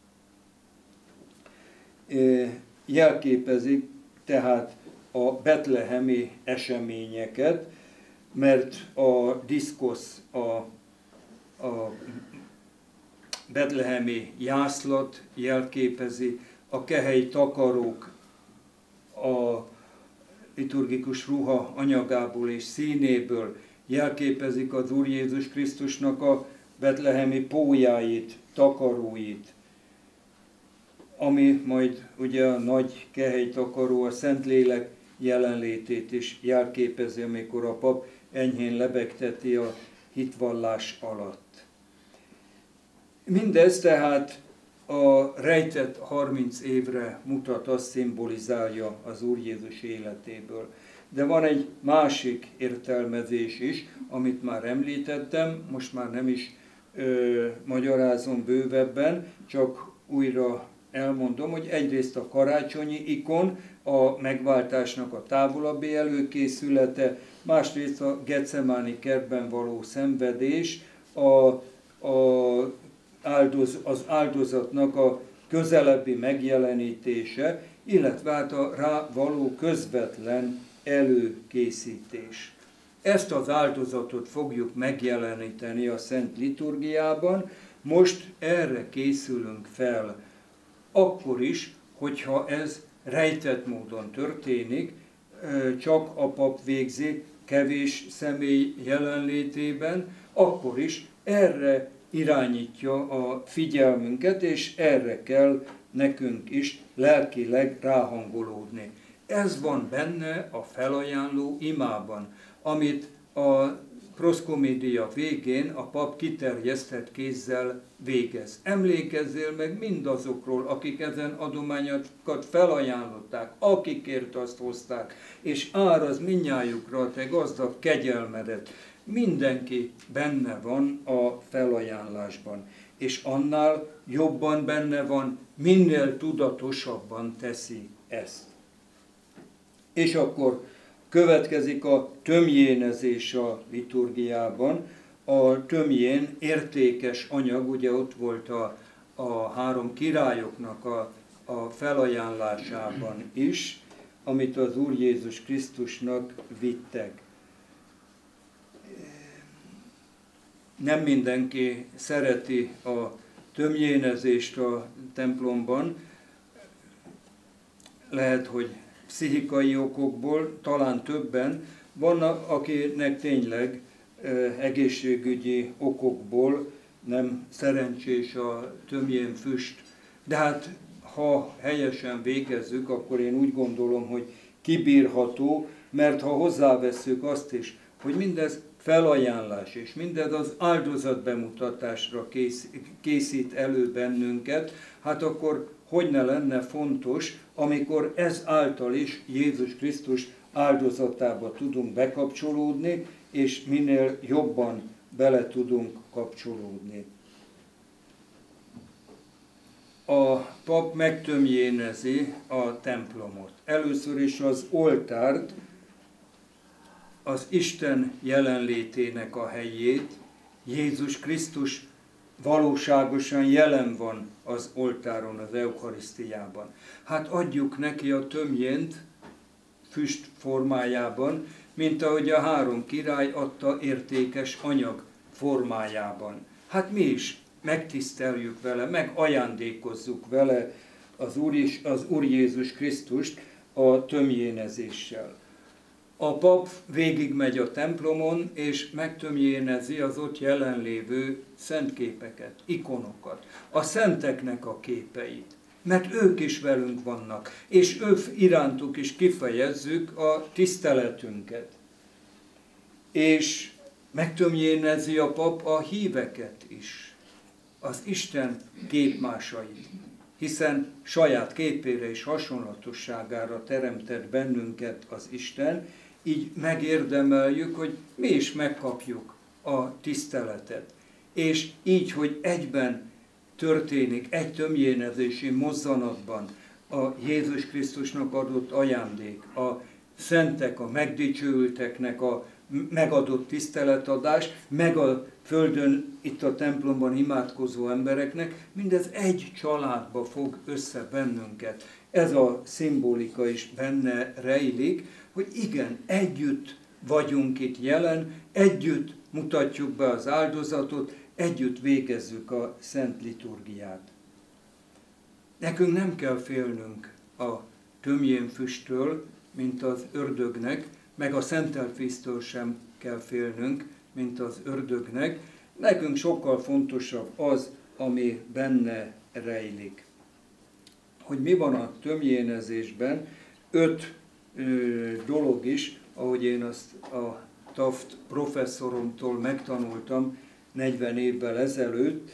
Jelképezik tehát a betlehemi eseményeket, mert a diszkosz, a betlehemi jászlat jelképezi, a kehely takarók a liturgikus ruha anyagából és színéből jelképezik az Úr Jézus Krisztusnak a betlehemi pólyáit, takaróit, ami majd ugye a nagy kehely takaró, a Szentlélek jelenlétét is jelképezi, amikor a pap enyhén lebegteti a hitvallás alatt. Mindez tehát a rejtett 30 évre mutat, azt szimbolizálja az Úr Jézus életéből. De van egy másik értelmezés is, amit már említettem, most már nem is magyarázom bővebben, csak újra elmondom, hogy egyrészt a karácsonyi ikon, a megváltásnak a távolabbi előkészülete, másrészt a Getsemáni kertben való szenvedés, az áldozatnak a közelebbi megjelenítése, illetve hát a rá való közvetlen előkészítés. Ezt az áldozatot fogjuk megjeleníteni a Szent Liturgiában, most erre készülünk fel. Akkor is, hogyha ez rejtett módon történik, csak a pap végzi kevés személy jelenlétében, akkor is erre irányítja a figyelmünket, és erre kell nekünk is lelkileg ráhangolódni. Ez van benne a felajánló imában, amit a proszkomédia végén a pap kiterjesztett kézzel végez. Emlékezzél meg mindazokról, akik ezen adományokat felajánlották, akikért azt hozták, és áraz mindnyájukra a te gazdag kegyelmedet. Mindenki benne van a felajánlásban, és annál jobban benne van, minél tudatosabban teszi ezt. És akkor következik a tömjénezés a liturgiában. A tömjén értékes anyag, ugye ott volt a három királyoknak a felajánlásában is, amit az Úr Jézus Krisztusnak vittek. Nem mindenki szereti a tömjénezést a templomban, lehet, hogy pszichikai okokból, talán többen, van, akinek tényleg egészségügyi okokból nem szerencsés a tömjénfüst. De hát, ha helyesen végezzük, akkor én úgy gondolom, hogy kibírható, mert ha hozzávesszük azt is, hogy mindez felajánlás, és mindez az áldozatbemutatásra készít elő bennünket, hát akkor hogy ne lenne fontos, amikor ez által is Jézus Krisztus áldozatába tudunk bekapcsolódni, és minél jobban bele tudunk kapcsolódni. A pap megtömjénezi a templomot. Először is az oltárt, az Isten jelenlétének a helyét. Jézus Krisztus valóságosan jelen van az oltáron, az eukarisztiában. Hát adjuk neki a tömjént füst formájában, mint ahogy a három király adta értékes anyag formájában. Hát mi is megtiszteljük vele, megajándékozzuk vele az Úr Jézus Krisztust a tömjénezéssel. A pap végigmegy a templomon, és megtömjénezi az ott jelenlévő szentképeket, ikonokat, a szenteknek a képeit, mert ők is velünk vannak, és ők irántuk is kifejezzük a tiszteletünket. És megtömjénezi a pap a híveket is, az Isten képmásait, hiszen saját képére és hasonlatosságára teremtett bennünket az Isten, így megérdemeljük, hogy mi is megkapjuk a tiszteletet. És így, hogy egyben történik, egy tömjénezési mozzanatban a Jézus Krisztusnak adott ajándék, a szentek, a megdicsőülteknek a megadott tiszteletadás, meg a földön, itt a templomban imádkozó embereknek, mindez egy családba fog össze bennünket. Ez a szimbolika is benne rejlik, hogy igen, együtt vagyunk itt jelen, együtt mutatjuk be az áldozatot, együtt végezzük a szent liturgiát. Nekünk nem kell félnünk a tömjénfüsttől, mint az ördögnek, meg a szentelt víztől sem kell félnünk, mint az ördögnek. Nekünk sokkal fontosabb az, ami benne rejlik. Hogy mi van a tömjénezésben, 5 dolog is, ahogy én azt a Taft professzoromtól megtanultam 40 évvel ezelőtt,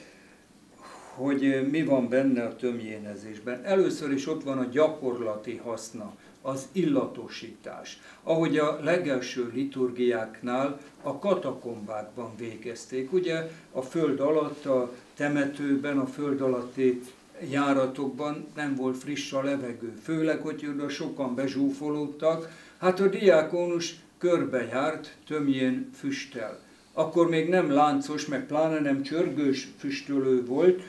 hogy mi van benne a tömjénezésben. Először is ott van a gyakorlati haszna, az illatosítás. Ahogy a legelső liturgiáknál a katakombákban végezték. Ugye a föld alatt, a temetőben, a föld alatti járatokban nem volt friss a levegő. Főleg, hogy oda sokan bezsúfolódtak, hát a diákonus körbejárt tömjén füsttel. Akkor még nem láncos, meg pláne nem csörgős füstölő volt,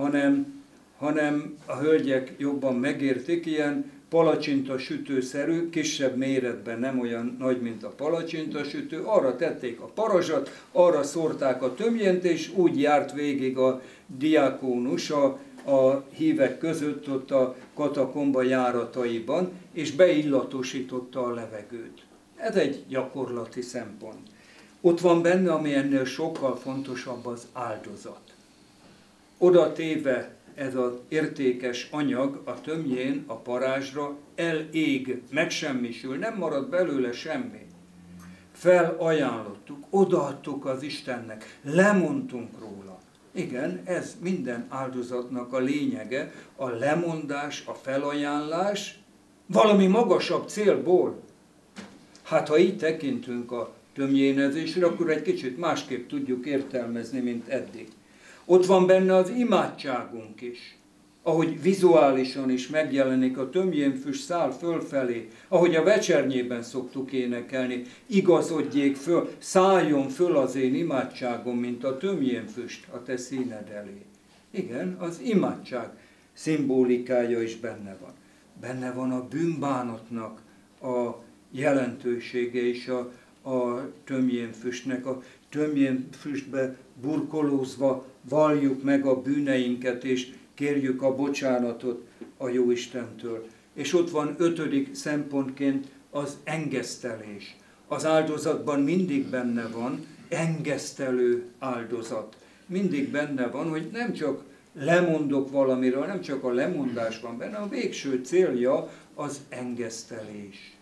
hanem a hölgyek jobban megértik, ilyen palacsinta sütőszerű, kisebb méretben, nem olyan nagy, mint a palacsinta sütő, arra tették a parazsat, arra szórták a tömjént, és úgy járt végig a diákónus a hívek között ott a katakomba járataiban, és beillatosította a levegőt. Ez egy gyakorlati szempont. Ott van benne, ami ennél sokkal fontosabb, az áldozat. Oda téve ez az értékes anyag a tömjén, a parázsra elég, megsemmisül, nem marad belőle semmi. Felajánlottuk, odaadtuk az Istennek, lemondtunk róla. Igen, ez minden áldozatnak a lényege, a lemondás, a felajánlás, valami magasabb célból. Hát ha így tekintünk a tömjénezésre, akkor egy kicsit másképp tudjuk értelmezni, mint eddig. Ott van benne az imádságunk is, ahogy vizuálisan is megjelenik a tömjénfüst száll fölfelé, ahogy a vecsernyében szoktuk énekelni, igazodjék föl, szálljon föl az én imádságom, mint a tömjénfüst a te színed elé. Igen, az imádság szimbolikája is benne van. Benne van a bűnbánatnak a jelentősége is, a tömjénfüstnek. A tömjénfüstbe burkolózva valljuk meg a bűneinket, és kérjük a bocsánatot a Jóistentől. És ott van 5. szempontként az engesztelés. Az áldozatban mindig benne van engesztelő áldozat. Mindig benne van, hogy nem csak lemondok valamiről, nem csak a lemondás van benne, a végső célja az engesztelés.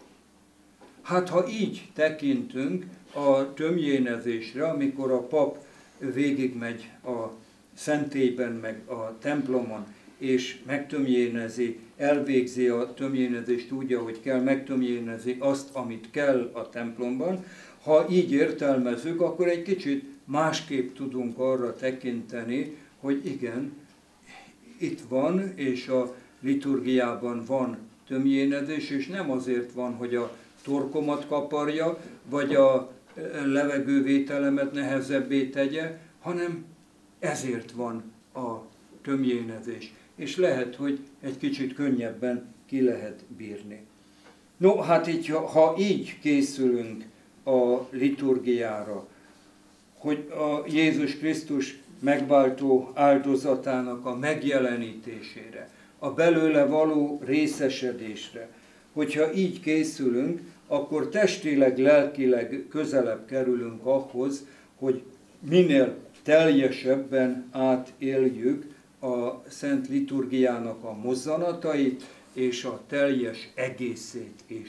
Hát ha így tekintünk a tömjénezésre, amikor a pap végigmegy a szentélyben, meg a templomon, és megtömjénezi, elvégzi a tömjénezést úgy, ahogy kell, megtömjénezi azt, amit kell a templomban. Ha így értelmezzük, akkor egy kicsit másképp tudunk arra tekinteni, hogy igen, itt van, és a liturgiában van tömjénezés, és nem azért van, hogy a torkomat kaparja, vagy a levegővételemet nehezebbé tegye, hanem ezért van a tömjénezés. És lehet, hogy egy kicsit könnyebben ki lehet bírni. No, hát így, ha így készülünk a liturgiára, hogy a Jézus Krisztus megváltó áldozatának a megjelenítésére, a belőle való részesedésre, hogyha így készülünk, akkor testileg, lelkileg közelebb kerülünk ahhoz, hogy minél teljesebben átéljük a Szent Liturgiának a mozzanatait és a teljes egészét is.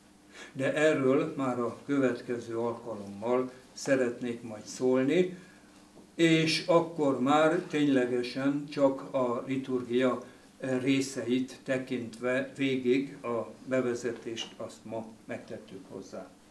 De erről már a következő alkalommal szeretnék majd szólni, és akkor már ténylegesen csak a liturgia részeit tekintve végig a bevezetést azt ma megtettük hozzá.